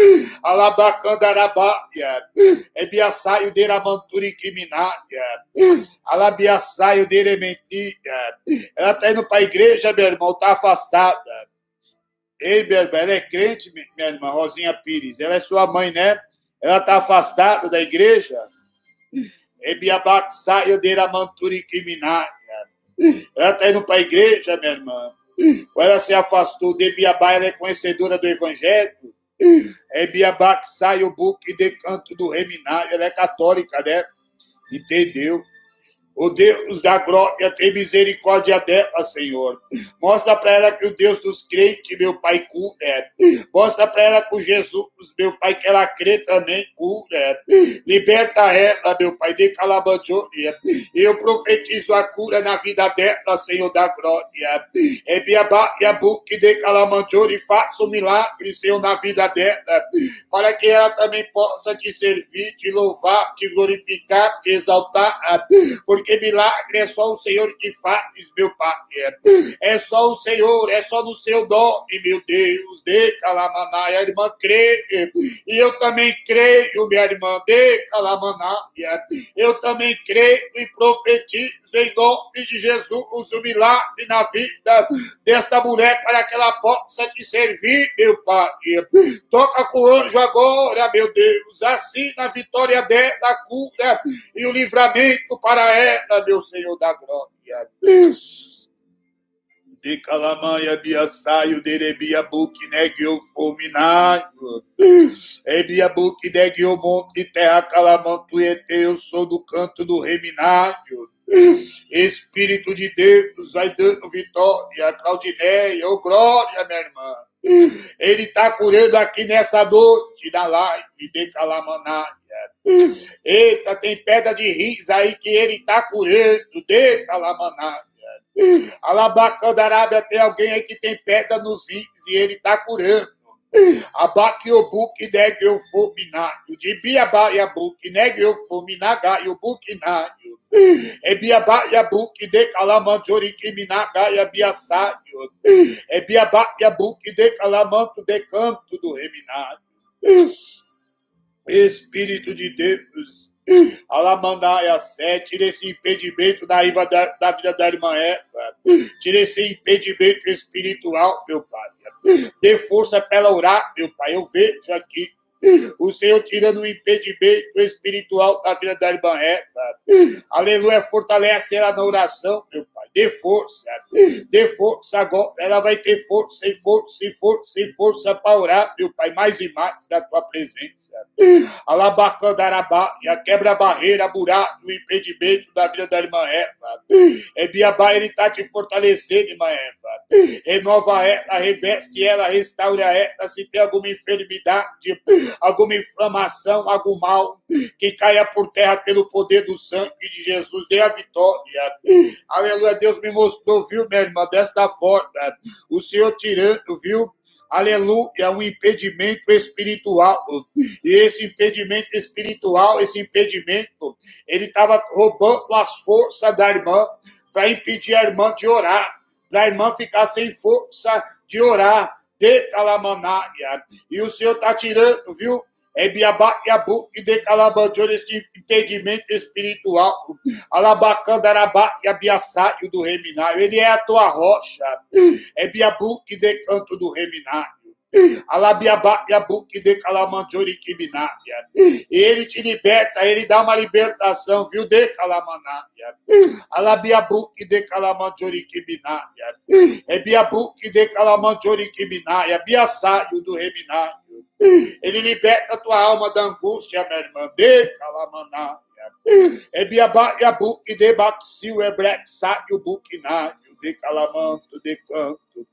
Alabacandarabáia. Ebiaçaio de Ramanturiquiminaia. Alabiaçaio de Rementia. Ela está indo para a igreja, meu irmão, está afastada. Ei, minha irmã, ela é crente, minha irmã, Rosinha Pires. Ela é sua mãe, né? Ela está afastada da igreja. Ebiabaxaio de Ramanturiquiminaia. Ela está indo para a igreja, minha irmã. Ou ela se afastou de Biabá, ela é conhecedora do Evangelho. Ebiabaxaio buque de canto do Reminário. Ela é católica, né? Entendeu? O Deus da glória tem misericórdia dela, Senhor. Mostra para ela que o Deus dos crentes, meu Pai, cura. Mostra para ela que o Jesus, meu Pai, que ela crê também, cura. Liberta ela, meu Pai, de Calamanjori. Eu profetizo a cura na vida dela, Senhor da glória. Ebiabá e Abuque de Calamanjori, faça um milagre, Senhor, na vida dela, para que ela também possa te servir, te louvar, te glorificar, te exaltar, porque milagre é só o Senhor que faz, meu Pai. É só o Senhor, é só no seu nome, meu Deus. De Calamanaia, a irmã crê. E eu também creio, minha irmã, de Calamanaia. Eu também creio e profetizo em nome de Jesus o milagre na vida desta mulher para que ela possa te servir, meu Pai. Toca com o anjo agora, meu Deus. Assina a vitória dela, a cura e o livramento para ela, meu Senhor da glória. De Calamaia, Biaçaio, Derebia, Buque, Negue, o Fulminário. Ebia, Buque, Negue, o Monte, Terra, Calamanto, eu sou do canto do Reminário. Espírito de Deus, vai dando vitória, Claudineia, oh glória, minha irmã. Ele está curando aqui nessa noite, na live de Calamanaia. Eita, tem pedra de rins aí que ele está curando, de Calamanaia. Alabacandarábia, tem alguém aí que tem pedra nos rins e ele está curando. Abaquiobuque, negue o fulminário. De Biabá e Abuque, negue o fulminaga e o buquinário. É Biabá e Abuque, de Calamanjorique, minaga e abiaçário. É Biabá e Abuque, de Calamanto, de canto do reminário. Espírito de Deus, Alamandaia 7, tira esse impedimento da vida da irmã Eva, tira esse impedimento espiritual, meu Pai. Dê força para ela orar, meu Pai. Eu vejo aqui o Senhor tirando o impedimento espiritual da vida da irmã Eva. Aleluia, fortalece ela na oração, meu Pai. Dê força agora. Ela vai ter força e força para orar, meu Pai, mais e mais da tua presença. Alabacandarabá, e a quebra a barreira, buraco, o impedimento da vida da irmã Eva. É Biabá, ele está te fortalecendo, irmã Eva. Renova ela, reveste ela, restaura ela. Se tem alguma enfermidade, alguma inflamação, algum mal, que caia por terra pelo poder do sangue de Jesus, dê a vitória. Aleluia, Deus me mostrou, viu, minha irmã, desta forma, o Senhor tirando, viu, aleluia, um impedimento espiritual, e esse impedimento espiritual, ele estava roubando as forças da irmã, para impedir a irmã de orar, para a irmã ficar sem força de orar, de Calamanaia, e o Senhor está tirando, viu? É Biabá e Abuque de Calamanjor, esse impedimento espiritual. Alabacandarabá e Abiaçaio do Reminário. Ele é a tua rocha. É Biabuque de canto do Reminário. Alabiabá e Abuque de Calamanjor e Quiminaria. E ele te liberta, ele dá uma libertação, viu? De Calamanaia. Alabiabuque de Calamanjor e Quiminaria. É Biabuque de Calamanjor e Quiminaria. Biaçaio do Reminário. Ele liberta a tua alma da angústia, minha irmã, de Calamanaia. É biabá, yabu, e debaxiu, é brexá, e o buquinário, de calamanto, de canto.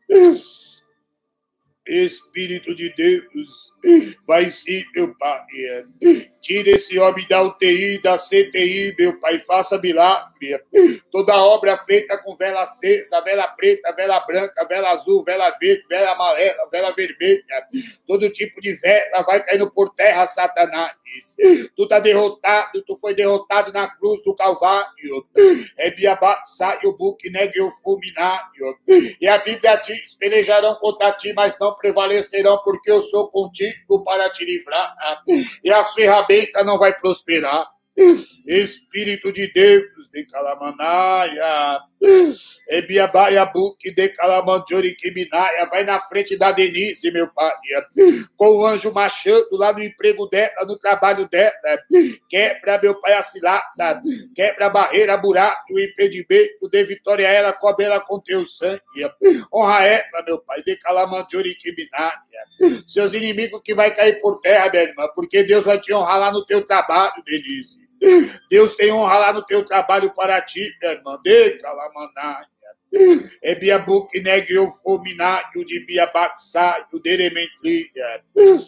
Espírito de Deus, vai sim, meu Pai. Tira esse homem da UTI, da CTI, meu Pai, faça milagre. Toda obra feita com vela acesa, vela preta, vela branca, vela azul, vela verde, vela amarela, vela vermelha, todo tipo de vela vai caindo por terra, Satanás. Tu tá derrotado, tu foi derrotado na cruz do Calvário. É Biabá, sai o buque, negue o fulminário. E a Bíblia diz: pelejarão contra ti, mas não prevalecerão, porque eu sou contigo para te livrar. E as ferramentas não vai prosperar. Espírito de Deus, de Calamanaia, Ebiabaiabuque de Calamandjori Kiminaia, vai na frente da Denise, meu Pai, com o anjo marchando lá no emprego dela, no trabalho dela, quebra, meu Pai, a cilada, quebra a barreira, buraco, o impedimento, dê vitória a ela, cobre ela com teu sangue, honra ela, meu Pai, de Calamandjori Kiminaia, seus inimigos que vai cair por terra, minha irmã, porque Deus vai te honrar lá no teu trabalho, Denise. Deus tem honra lá no teu trabalho para ti, minha irmã. De Calamanaia. É Biabuque negue o fulminário de Biabaxário, Derementlia.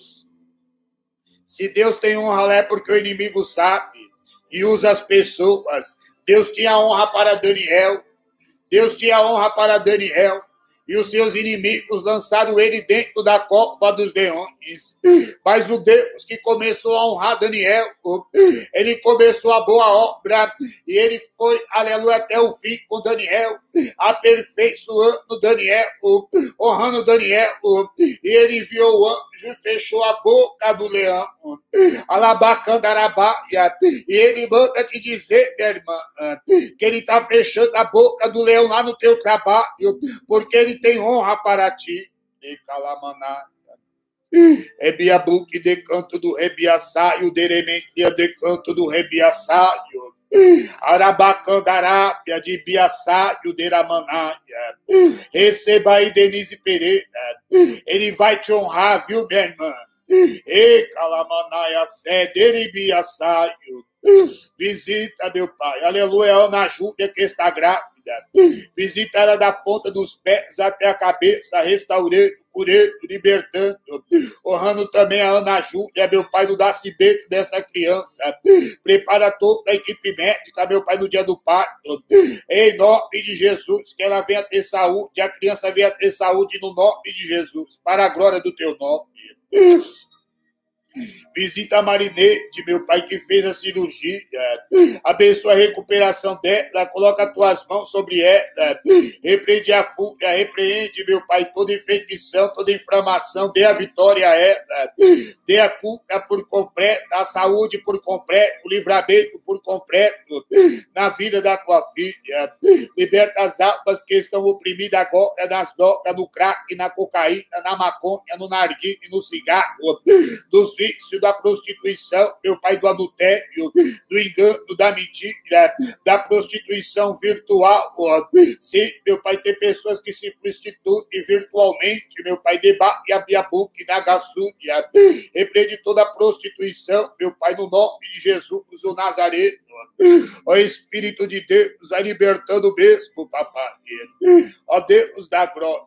Se Deus tem honra lá é porque o inimigo sabe e usa as pessoas. Deus tinha honra para Daniel. Deus tinha honra para Daniel. E os seus inimigos lançaram ele dentro da cova dos leões. Mas o Deus que começou a honrar Daniel, ele começou a boa obra e ele foi, aleluia, até o fim com Daniel, aperfeiçoando Daniel, honrando Daniel. E ele enviou o anjo e fechou a boca do leão. Alabacandarabaia. E ele manda te dizer, minha irmã, que ele está fechando a boca do leão lá no teu trabalho, porque ele tem honra para ti. De Calamanaia. É Biabuque de canto do Rebiaçaio, Derementia de canto do Rebiaçaio. Arabacandarápia de Biaçaio, Deramanaia. Receba aí Denise Pereira. Ele vai te honrar, viu, minha irmã? E Calamanaia, Cederibiaçaio. Visita, meu Pai. Aleluia, Ana Júlia que está grávida. Visita ela da ponta dos pés até a cabeça, restaurando, curando, libertando, honrando também a Ana Júlia, meu Pai, no nascimento desta criança. Prepara toda a equipe médica, meu Pai, no dia do parto. Em nome de Jesus, que ela venha ter saúde, a criança venha ter saúde no nome de Jesus, para a glória do teu nome. Visita a Marinete, meu Pai, que fez a cirurgia. Abençoa a recuperação dela. Coloca as tuas mãos sobre ela. Repreende a fúria. Repreende, meu Pai, toda infecção, toda inflamação. Dê a vitória a ela. Dê a cura por completo, a saúde por completo, o livramento por completo na vida da tua filha. Liberta as almas que estão oprimidas agora nas drogas, no crack, na cocaína, na maconha, no narguilé, no cigarro, dos vícios, da prostituição, meu Pai, do adultério, do engano, da mentira, da prostituição virtual. Sim, meu Pai, tem pessoas que se prostituem virtualmente, meu Pai, debate a Biabuque, na Gassúria. Repreende toda a prostituição, meu Pai, no nome de Jesus, o Nazareno. Ó Espírito de Deus, vai libertando mesmo, papai. Ó Deus da glória.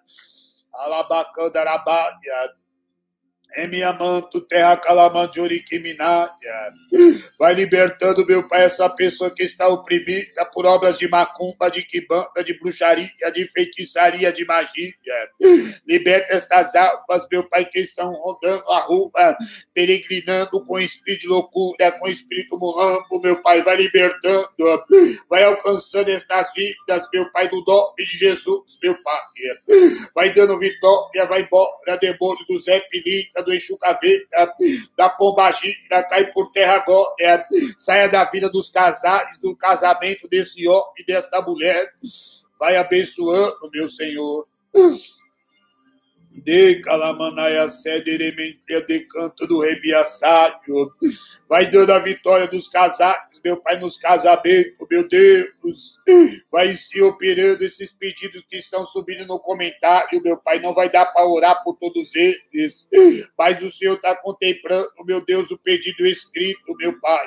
Alabacandarabádia. É minha manto, terra calamandjori quiminaia. Vai libertando, meu Pai, essa pessoa que está oprimida por obras de macumba, de quibanda, de bruxaria, de feitiçaria, de magia. Liberta estas almas, meu Pai, que estão rodando a rua, peregrinando com espírito de loucura, com espírito mulambo, meu Pai, vai libertando, vai alcançando estas vidas, meu Pai, do nome de Jesus, meu Pai. Vai dando vitória, vai embora, demônio do Zé Pelica, do Exu Caveira, da Pombagira, cai por terra agora, saia da vida dos casais, do casamento desse homem e desta mulher, vai abençoando, meu Senhor. De Calamanaia Sederementria de Canto do Rebiaçário. Vai dando a vitória dos casacos, meu Pai, nos casamentos, meu Deus. Vai se operando esses pedidos que estão subindo no comentário, meu Pai. Não vai dar para orar por todos eles. Mas o Senhor está contemplando, meu Deus, o pedido escrito, meu Pai.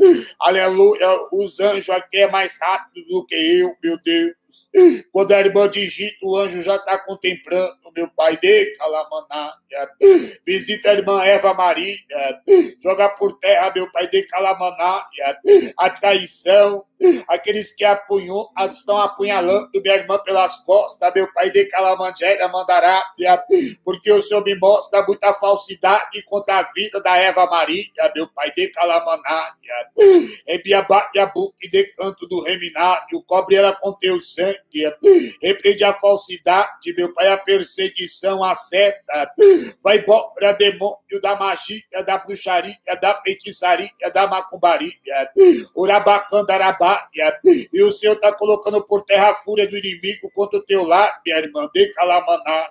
Aleluia. Os anjos aqui é mais rápido do que eu, meu Deus. Quando a irmã digita, o anjo já está contemplando, meu Pai, de Calamaná. Visita a irmã Eva Maria, joga por terra, meu Pai, de Calamaná, a traição, aqueles que estão apunhalando minha irmã pelas costas, meu Pai, de Calamangéria mandará, porque o Senhor me mostra muita falsidade contra a vida da Eva Maria, meu Pai, de Calamaná, é Biabaque de Canto do Reminário, cobre ela com teu sangue, repreende a falsidade, meu Pai, a perseguição, a seta, vai embora demônio da magia, da bruxaria, da feitiçaria, da macumbaria, Urabacandarabá, e o Senhor está colocando por terra a fúria do inimigo contra o teu lar, minha irmã, de Calamaná,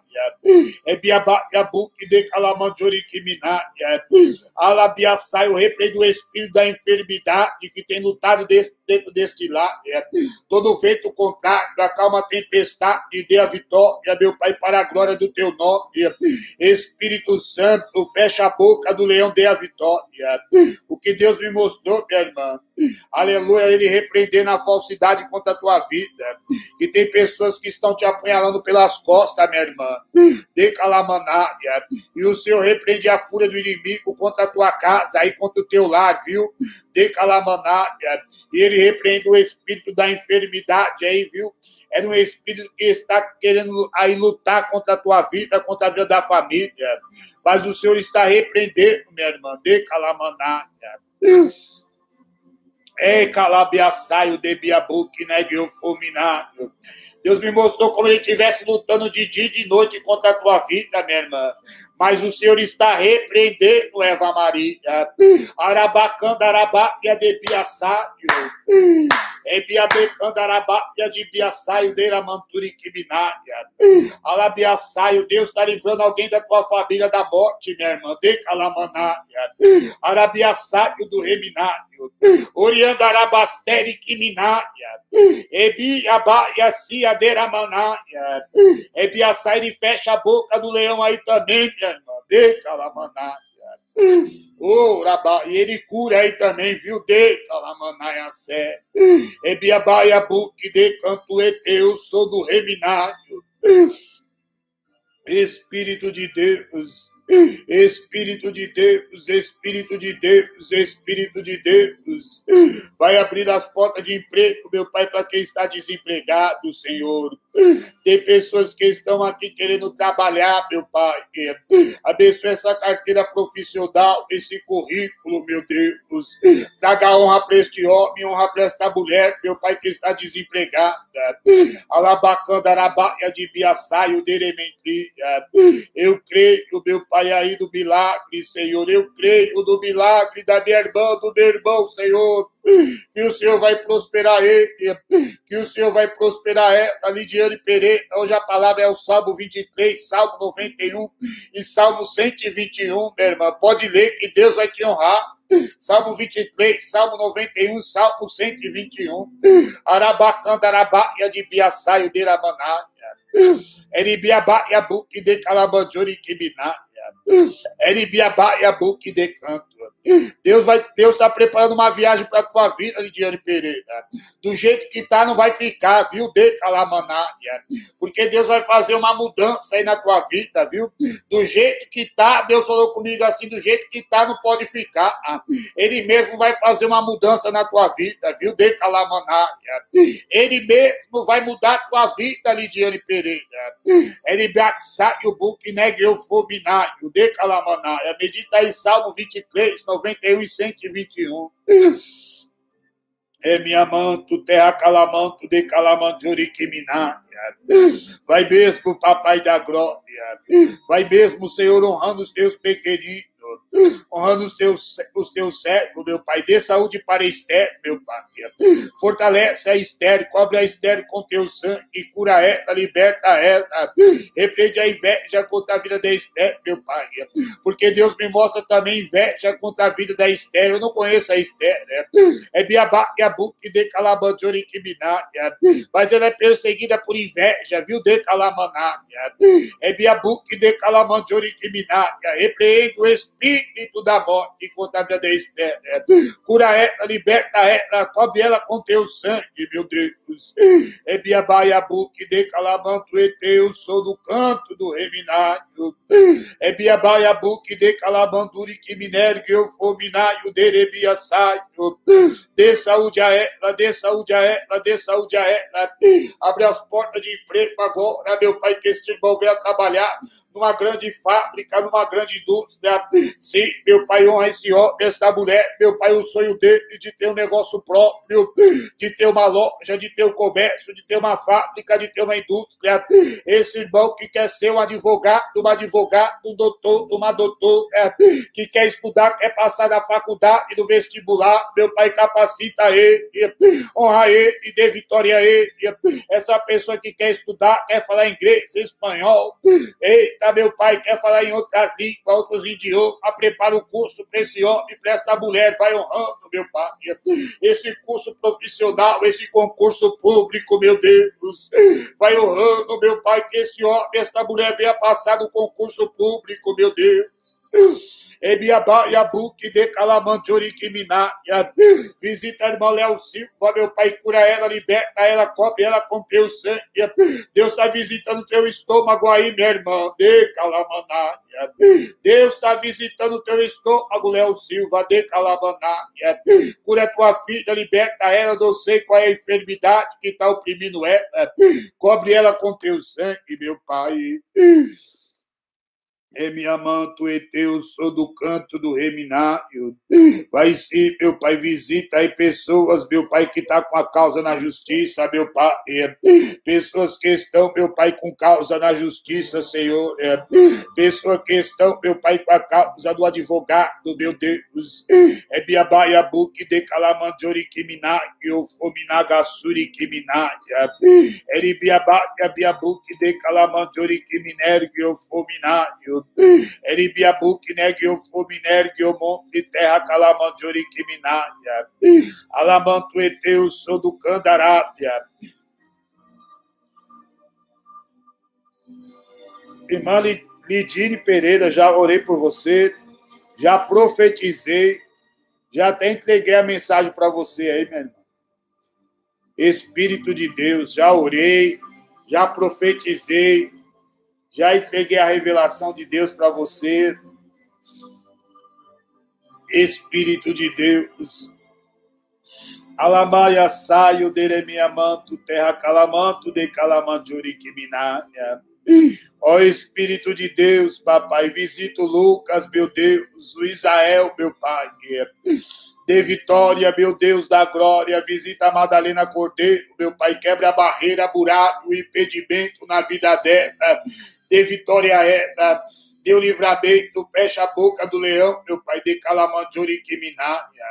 é Biabaque de Calamandjoriquiminária, Alabiaçai, eu repreendo o espírito da enfermidade que tem lutado dentro deste lar, todo vento contrário, acalma a tempestade e dê a vitória, meu Pai, para a glória do teu nome. Espírito Santo, fecha a boca do leão, dê a vitória. O que Deus me mostrou, minha irmã, aleluia, ele repreendendo a falsidade contra a tua vida. E tem pessoas que estão te apunhalando pelas costas, minha irmã, de Calamanária. E o Senhor repreende a fúria do inimigo contra a tua casa e contra o teu lar, viu? De Calamanária. E ele repreende o espírito da enfermidade aí, viu? É um espírito que está querendo aí lutar contra a tua vida, contra a vida da família. Mas o Senhor está repreendendo, minha irmã, de Calamanária. É Calabiaçaio de Biabuque, né, de fulminado. Deus me mostrou como ele estivesse lutando de dia e de noite contra a tua vida, minha irmã. Mas o Senhor está repreendendo, Eva Maria. Arabacandarabáquia de Biaçaio. Ebiabecandarabáquia de Biaçaio de Ramanturiquiminária. Alabiaçaio, Deus está livrando alguém da tua família da morte, minha irmã. De Calamanária. Arabiaçaio do Reminário. Oriandarabasteri Quiminária. Ebiabaia Ciaderamanaya. Ebiaçai, ele fecha a boca do leão aí também, minha irmã. De Calamanária. E ele cura aí também, viu? De Calamanária Sé. Ebiabaia Buque de Canto Eteu, sou do Reminário. Espírito de Deus. Espírito de Deus, Espírito de Deus, Espírito de Deus, vai abrir as portas de emprego, meu Pai, para quem está desempregado, Senhor. Tem pessoas que estão aqui querendo trabalhar, meu Pai. Abençoe essa carteira profissional, esse currículo, meu Deus. Traga honra para este homem, honra para esta mulher, meu Pai, que está desempregada. Alabacandarabáia de Biaçaio, Derementria. Eu creio, meu Pai, aí do milagre, Senhor. Eu creio no milagre da minha irmã, do meu irmão, Senhor. Que o Senhor vai prosperar ele, que o Senhor vai prosperar ela, Lidiane Pereira. Hoje a palavra é o Salmo 23, Salmo 91 e Salmo 121, minha irmã. Pode ler que Deus vai te honrar. Salmo 23, Salmo 91, Salmo 121. Arabacandarabáia de Biaçaio de Ramanaya. Eribiabaia buque de Calabandjori Quibinária. Eribiabaia buque de Canto. Deus está preparando uma viagem para a tua vida, Lidiane Pereira. Do jeito que tá, não vai ficar, viu? De Calamanária. Porque Deus vai fazer uma mudança aí na tua vida, viu? Do jeito que tá, Deus falou comigo assim, do jeito que tá, não pode ficar. Ele mesmo vai fazer uma mudança na tua vida, viu? De Calamanária. Ele mesmo vai mudar a tua vida, Lidiane Pereira. Ele sai o buque negue eu fulminário, de Calamanária. Medita aí Salmo 23, 91 e 121. É minha manto, terra calamanto, de Calamandjoriquiminária. Vai mesmo, papai da glória. Vai mesmo, Senhor, honrando os teus pequeninos. honrando os teus servos, meu Pai. Dê saúde para a Esther, meu Pai. Fortalece a Esther, cobre a Esther com teu sangue, cura ela, liberta ela. Repreende a inveja contra a vida da Esther, meu Pai. Porque Deus me mostra também inveja contra a vida da Esther. Eu não conheço a Esther, né? É Biabá, Yabu, que de Calabandori, que Minária. Mas ela é perseguida por inveja, viu? De Calamanária. É Biabu, que de Calamandori, que Minária. Repreende o espírito da morte contra a vida da Esther. Cura ela, liberta ela, cobre ela com teu sangue, meu Deus. É Biabá, Yabu, que de Calamanto, eu sou do canto do reminário. É Biabá, Yabu, que de Calabanduri, que minério, que eu for minário, derebia saio. Dê saúde a ela, dê saúde a ela, dê saúde a ela. Abre as portas de emprego agora, meu Pai, que este irmão venha trabalhar numa grande fábrica, numa grande indústria. Sim, meu Pai, honra esse homem, esta mulher, meu Pai, o sonho dele de ter um negócio próprio, de ter uma loja, de ter um comércio, de ter uma fábrica, de ter uma indústria. Esse irmão que quer ser um advogado, um doutor, uma doutora, que quer estudar, quer passar na faculdade, no vestibular, meu Pai, capacita ele, honra ele, dê vitória a ele. Essa pessoa que quer estudar, quer falar inglês, espanhol, eita, meu Pai, quer falar em outras línguas, outros idiomas, prepara o curso para esse homem, para esta mulher, vai honrando, meu Pai. Esse curso profissional, esse concurso público, meu Deus, vai honrando, meu Pai, que esse homem, esta mulher venha passar no concurso público, meu Deus. Ebiabá, Yabu, que de Calamandori, que Minária. Visita a irmã Léo Silva, meu Pai, cura ela, liberta ela, cobre ela com teu sangue. Deus está visitando teu estômago aí, minha irmã, de Calamanária. Deus está visitando teu estômago, Léo Silva, de Calamanária. Cura tua filha, liberta ela, não sei qual é a enfermidade que está oprimindo ela. Cobre ela com teu sangue, meu Pai. É minha manto e teu, sou do canto do reminário. Vai sim, meu Pai, visita aí pessoas, meu Pai, que está com a causa na justiça, meu Pai. Pessoas que estão, meu Pai, com causa na justiça, Senhor. Pessoas que estão, meu Pai, com a causa do advogado, meu Deus. É Biabaiabu, que de Calamandori, que minário, Fominagassuri, que minária. É Biabu, que de Calamandori, que minério, Fominário. Eribiabu, que negue o fuminério, que o monte terra calamandori, que minária. Alamanto eteu, sou do Candarábia. Irmã Lidine Pereira, já orei por você, já profetizei, já até entreguei a mensagem para você aí, minha irmã. Espírito de Deus, já orei, já profetizei, já entreguei a revelação de Deus para você. Espírito de Deus. Alamaia saio deremia manto, terra calamanto de calamanduri que minária. Ó Espírito de Deus, papai, visita o Lucas, meu Deus, o Israel, meu pai. Dê vitória, meu Deus da glória, visita a Madalena Cordeiro, meu pai, quebra a barreira, buraco, o impedimento na vida dela. Dê vitória a ela, dê o livramento, fecha a boca do leão, meu pai, de Calamandori que minária.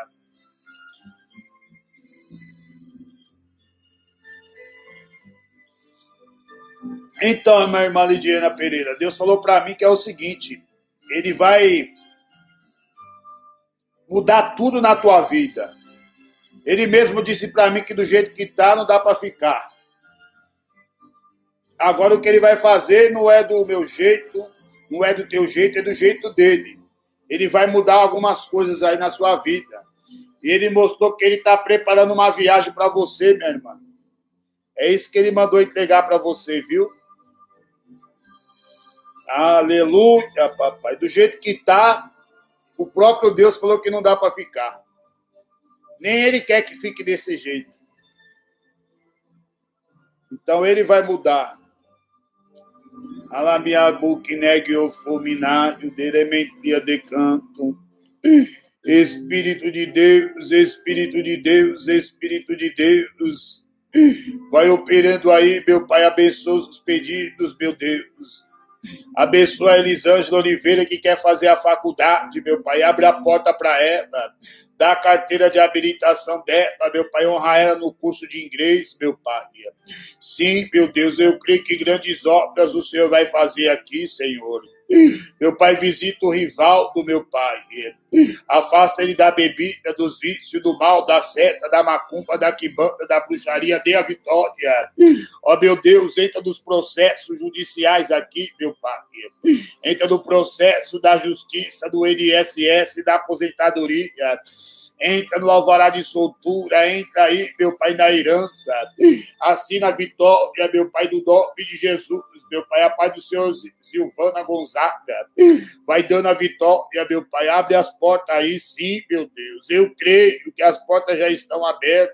Então, minha irmã Lidiana Pereira, Deus falou para mim que é o seguinte, ele vai mudar tudo na tua vida. Ele mesmo disse para mim que do jeito que tá, não dá para ficar. Agora o que ele vai fazer não é do meu jeito, não é do teu jeito, é do jeito dele. Ele vai mudar algumas coisas aí na sua vida. E ele mostrou que ele está preparando uma viagem para você, minha irmã. É isso que ele mandou entregar para você, viu? Aleluia, papai. Do jeito que está, o próprio Deus falou que não dá para ficar. Nem ele quer que fique desse jeito. Então ele vai mudar. Alamiabu que negue o fulminário, derementia de canto. Espírito de Deus, Espírito de Deus, Espírito de Deus. Vai operando aí, meu Pai, abençoa os pedidos, meu Deus. Abençoa a Elisângela Oliveira, que quer fazer a faculdade, meu Pai. Abre a porta para ela. Dá a carteira de habilitação dela, meu Pai. Honra ela no curso de inglês, meu Pai. Sim, meu Deus, eu creio que grandes obras o Senhor vai fazer aqui, Senhor. Meu Pai, visita o Rivaldo, meu Pai. Afasta ele da bebida, dos vícios, do mal, da seta, da macumba, da quibanda, da bruxaria. Dê a vitória. Ó, meu Deus, entra nos processos judiciais aqui, meu Pai. Entra no processo da justiça, do INSS, da aposentadoria. Entra no alvará de soltura, entra aí, meu Pai, na herança. Assina a vitória, meu Pai, do nome de Jesus, meu Pai, a paz do Senhor Silvana Gonzaga. Vai dando a vitória, meu Pai. Abre as portas aí, sim, meu Deus. Eu creio que as portas já estão abertas.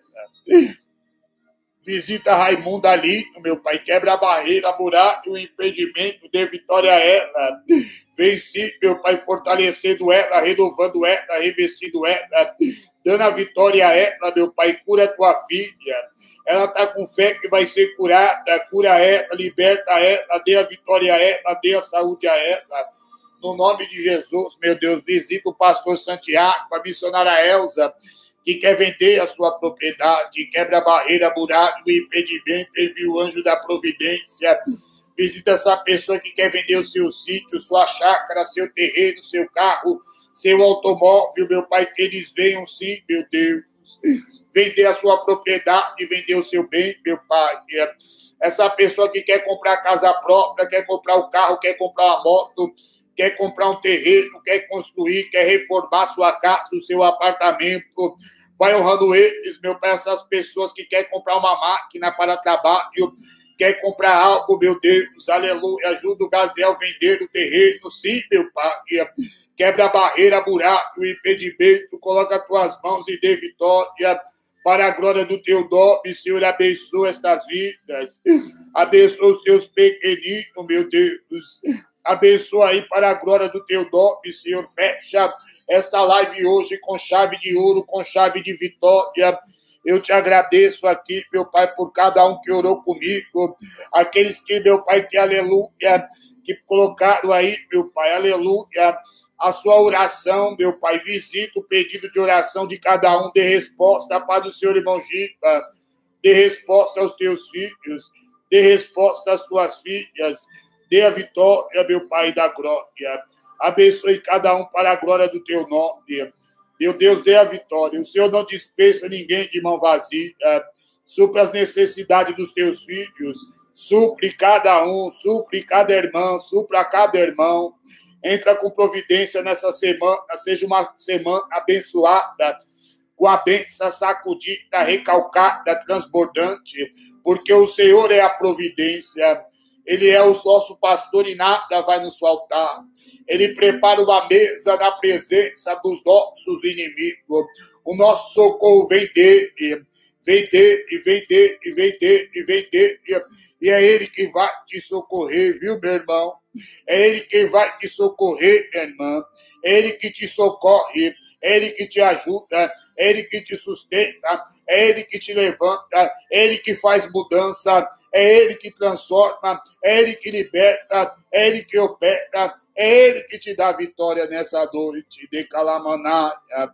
Visita Raimunda Lito, meu Pai. Quebra a barreira, a muralha, o impedimento. Dê vitória a ela. Vem sim, meu Pai, fortalecendo ela, renovando ela, revestindo ela, dando a vitória a ela, meu Pai. Cura a tua filha. Ela está com fé que vai ser curada. Cura ela, liberta ela, dê a vitória a ela, dê a saúde a ela. No nome de Jesus, meu Deus, visita o pastor Santiago, a missionária Elza, que quer vender a sua propriedade, quebra a barreira, buraco, o impedimento, envia o anjo da providência. Visita essa pessoa que quer vender o seu sítio, sua chácara, seu terreno, seu carro, seu automóvel, meu Pai, que eles venham sim, meu Deus. Vender a sua propriedade, vender o seu bem, meu Pai. Essa pessoa que quer comprar casa própria, quer comprar o carro, quer comprar uma moto, quer comprar um terreno, quer construir, quer reformar sua casa, o seu apartamento. Vai honrando eles, meu Pai, essas pessoas que querem comprar uma máquina para trabalho, quer comprar algo, meu Deus, aleluia. Ajuda o Gaziel a vender o terreno, sim, meu Pai. Quebra a barreira, buraco, o impedimento, coloca as tuas mãos e dê vitória. Para a glória do teu nome, Senhor, abençoa estas vidas. Abençoa os teus pequeninos, meu Deus. Abençoa aí para a glória do teu nome, Senhor. Fecha esta live hoje com chave de ouro, com chave de vitória. Eu te agradeço aqui, meu Pai, por cada um que orou comigo. Aqueles que, meu Pai, que aleluia, que colocaram aí, meu Pai, aleluia, a sua oração, meu Pai. Visita o pedido de oração de cada um. Dê resposta, Pai do Senhor, irmão Giba. Dê resposta aos teus filhos. Dê resposta às tuas filhas. Dê a vitória, meu Pai da glória. Abençoe cada um para a glória do teu nome. Meu Deus, dê a vitória. O Senhor não dispensa ninguém de mão vazia. Supra as necessidades dos teus filhos. Supre cada um, supre cada irmã, supra cada irmão. Entra com providência nessa semana. Seja uma semana abençoada, com a bênção sacudida, recalcada, transbordante. Porque o Senhor é a providência. Ele é o nosso pastor e nada vai nos faltar. Ele prepara uma mesa na presença dos nossos inimigos. O nosso socorro vem dele. Vem dele, vem dele, vem dele, vem dele. E é ele que vai te socorrer, viu, meu irmão? É ele que vai te socorrer, minha irmã. É ele que te socorre. É ele que te ajuda. É ele que te sustenta. É ele que te levanta. É ele que faz mudança. É ele que transforma. É ele que liberta. É ele que opera. É ele que te dá vitória nessa noite. De Calamanaia.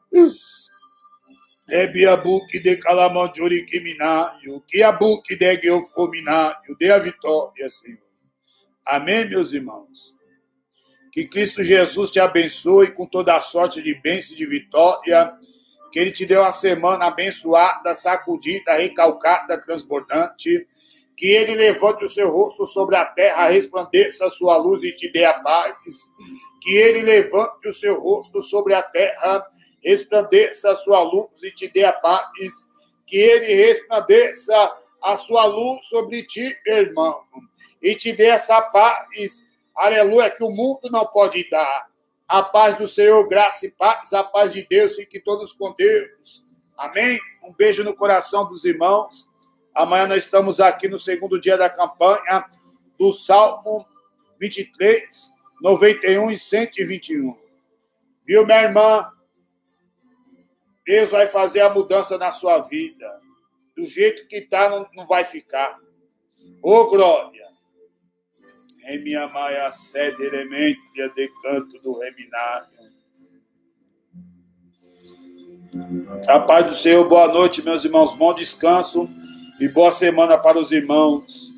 É Biabuque de Calamandjuriquiminaio. Kiabuque de Geofominaio. Dê a vitória, Senhor. Amém, meus irmãos? Que Cristo Jesus te abençoe com toda a sorte de bênção e de vitória. Que Ele te dê uma semana abençoada, sacudida, recalcada, transbordante. Que Ele levante o seu rosto sobre a terra, resplandeça a sua luz e te dê a paz. Que Ele levante o seu rosto sobre a terra, resplandeça a sua luz e te dê a paz. Que Ele resplandeça a sua luz sobre ti, meu irmão, e te dê essa paz, aleluia, que o mundo não pode dar. A paz do Senhor, graça e paz, a paz de Deus, fiquem todos com Deus. Amém? Um beijo no coração dos irmãos. Amanhã nós estamos aqui no segundo dia da campanha do Salmo 23, 91 e 121. Viu, minha irmã? Deus vai fazer a mudança na sua vida. Do jeito que está, não vai ficar. Ô, glória! Em minha maia sede elemente de canto do reminário. A paz do Senhor, boa noite, meus irmãos, bom descanso e boa semana para os irmãos.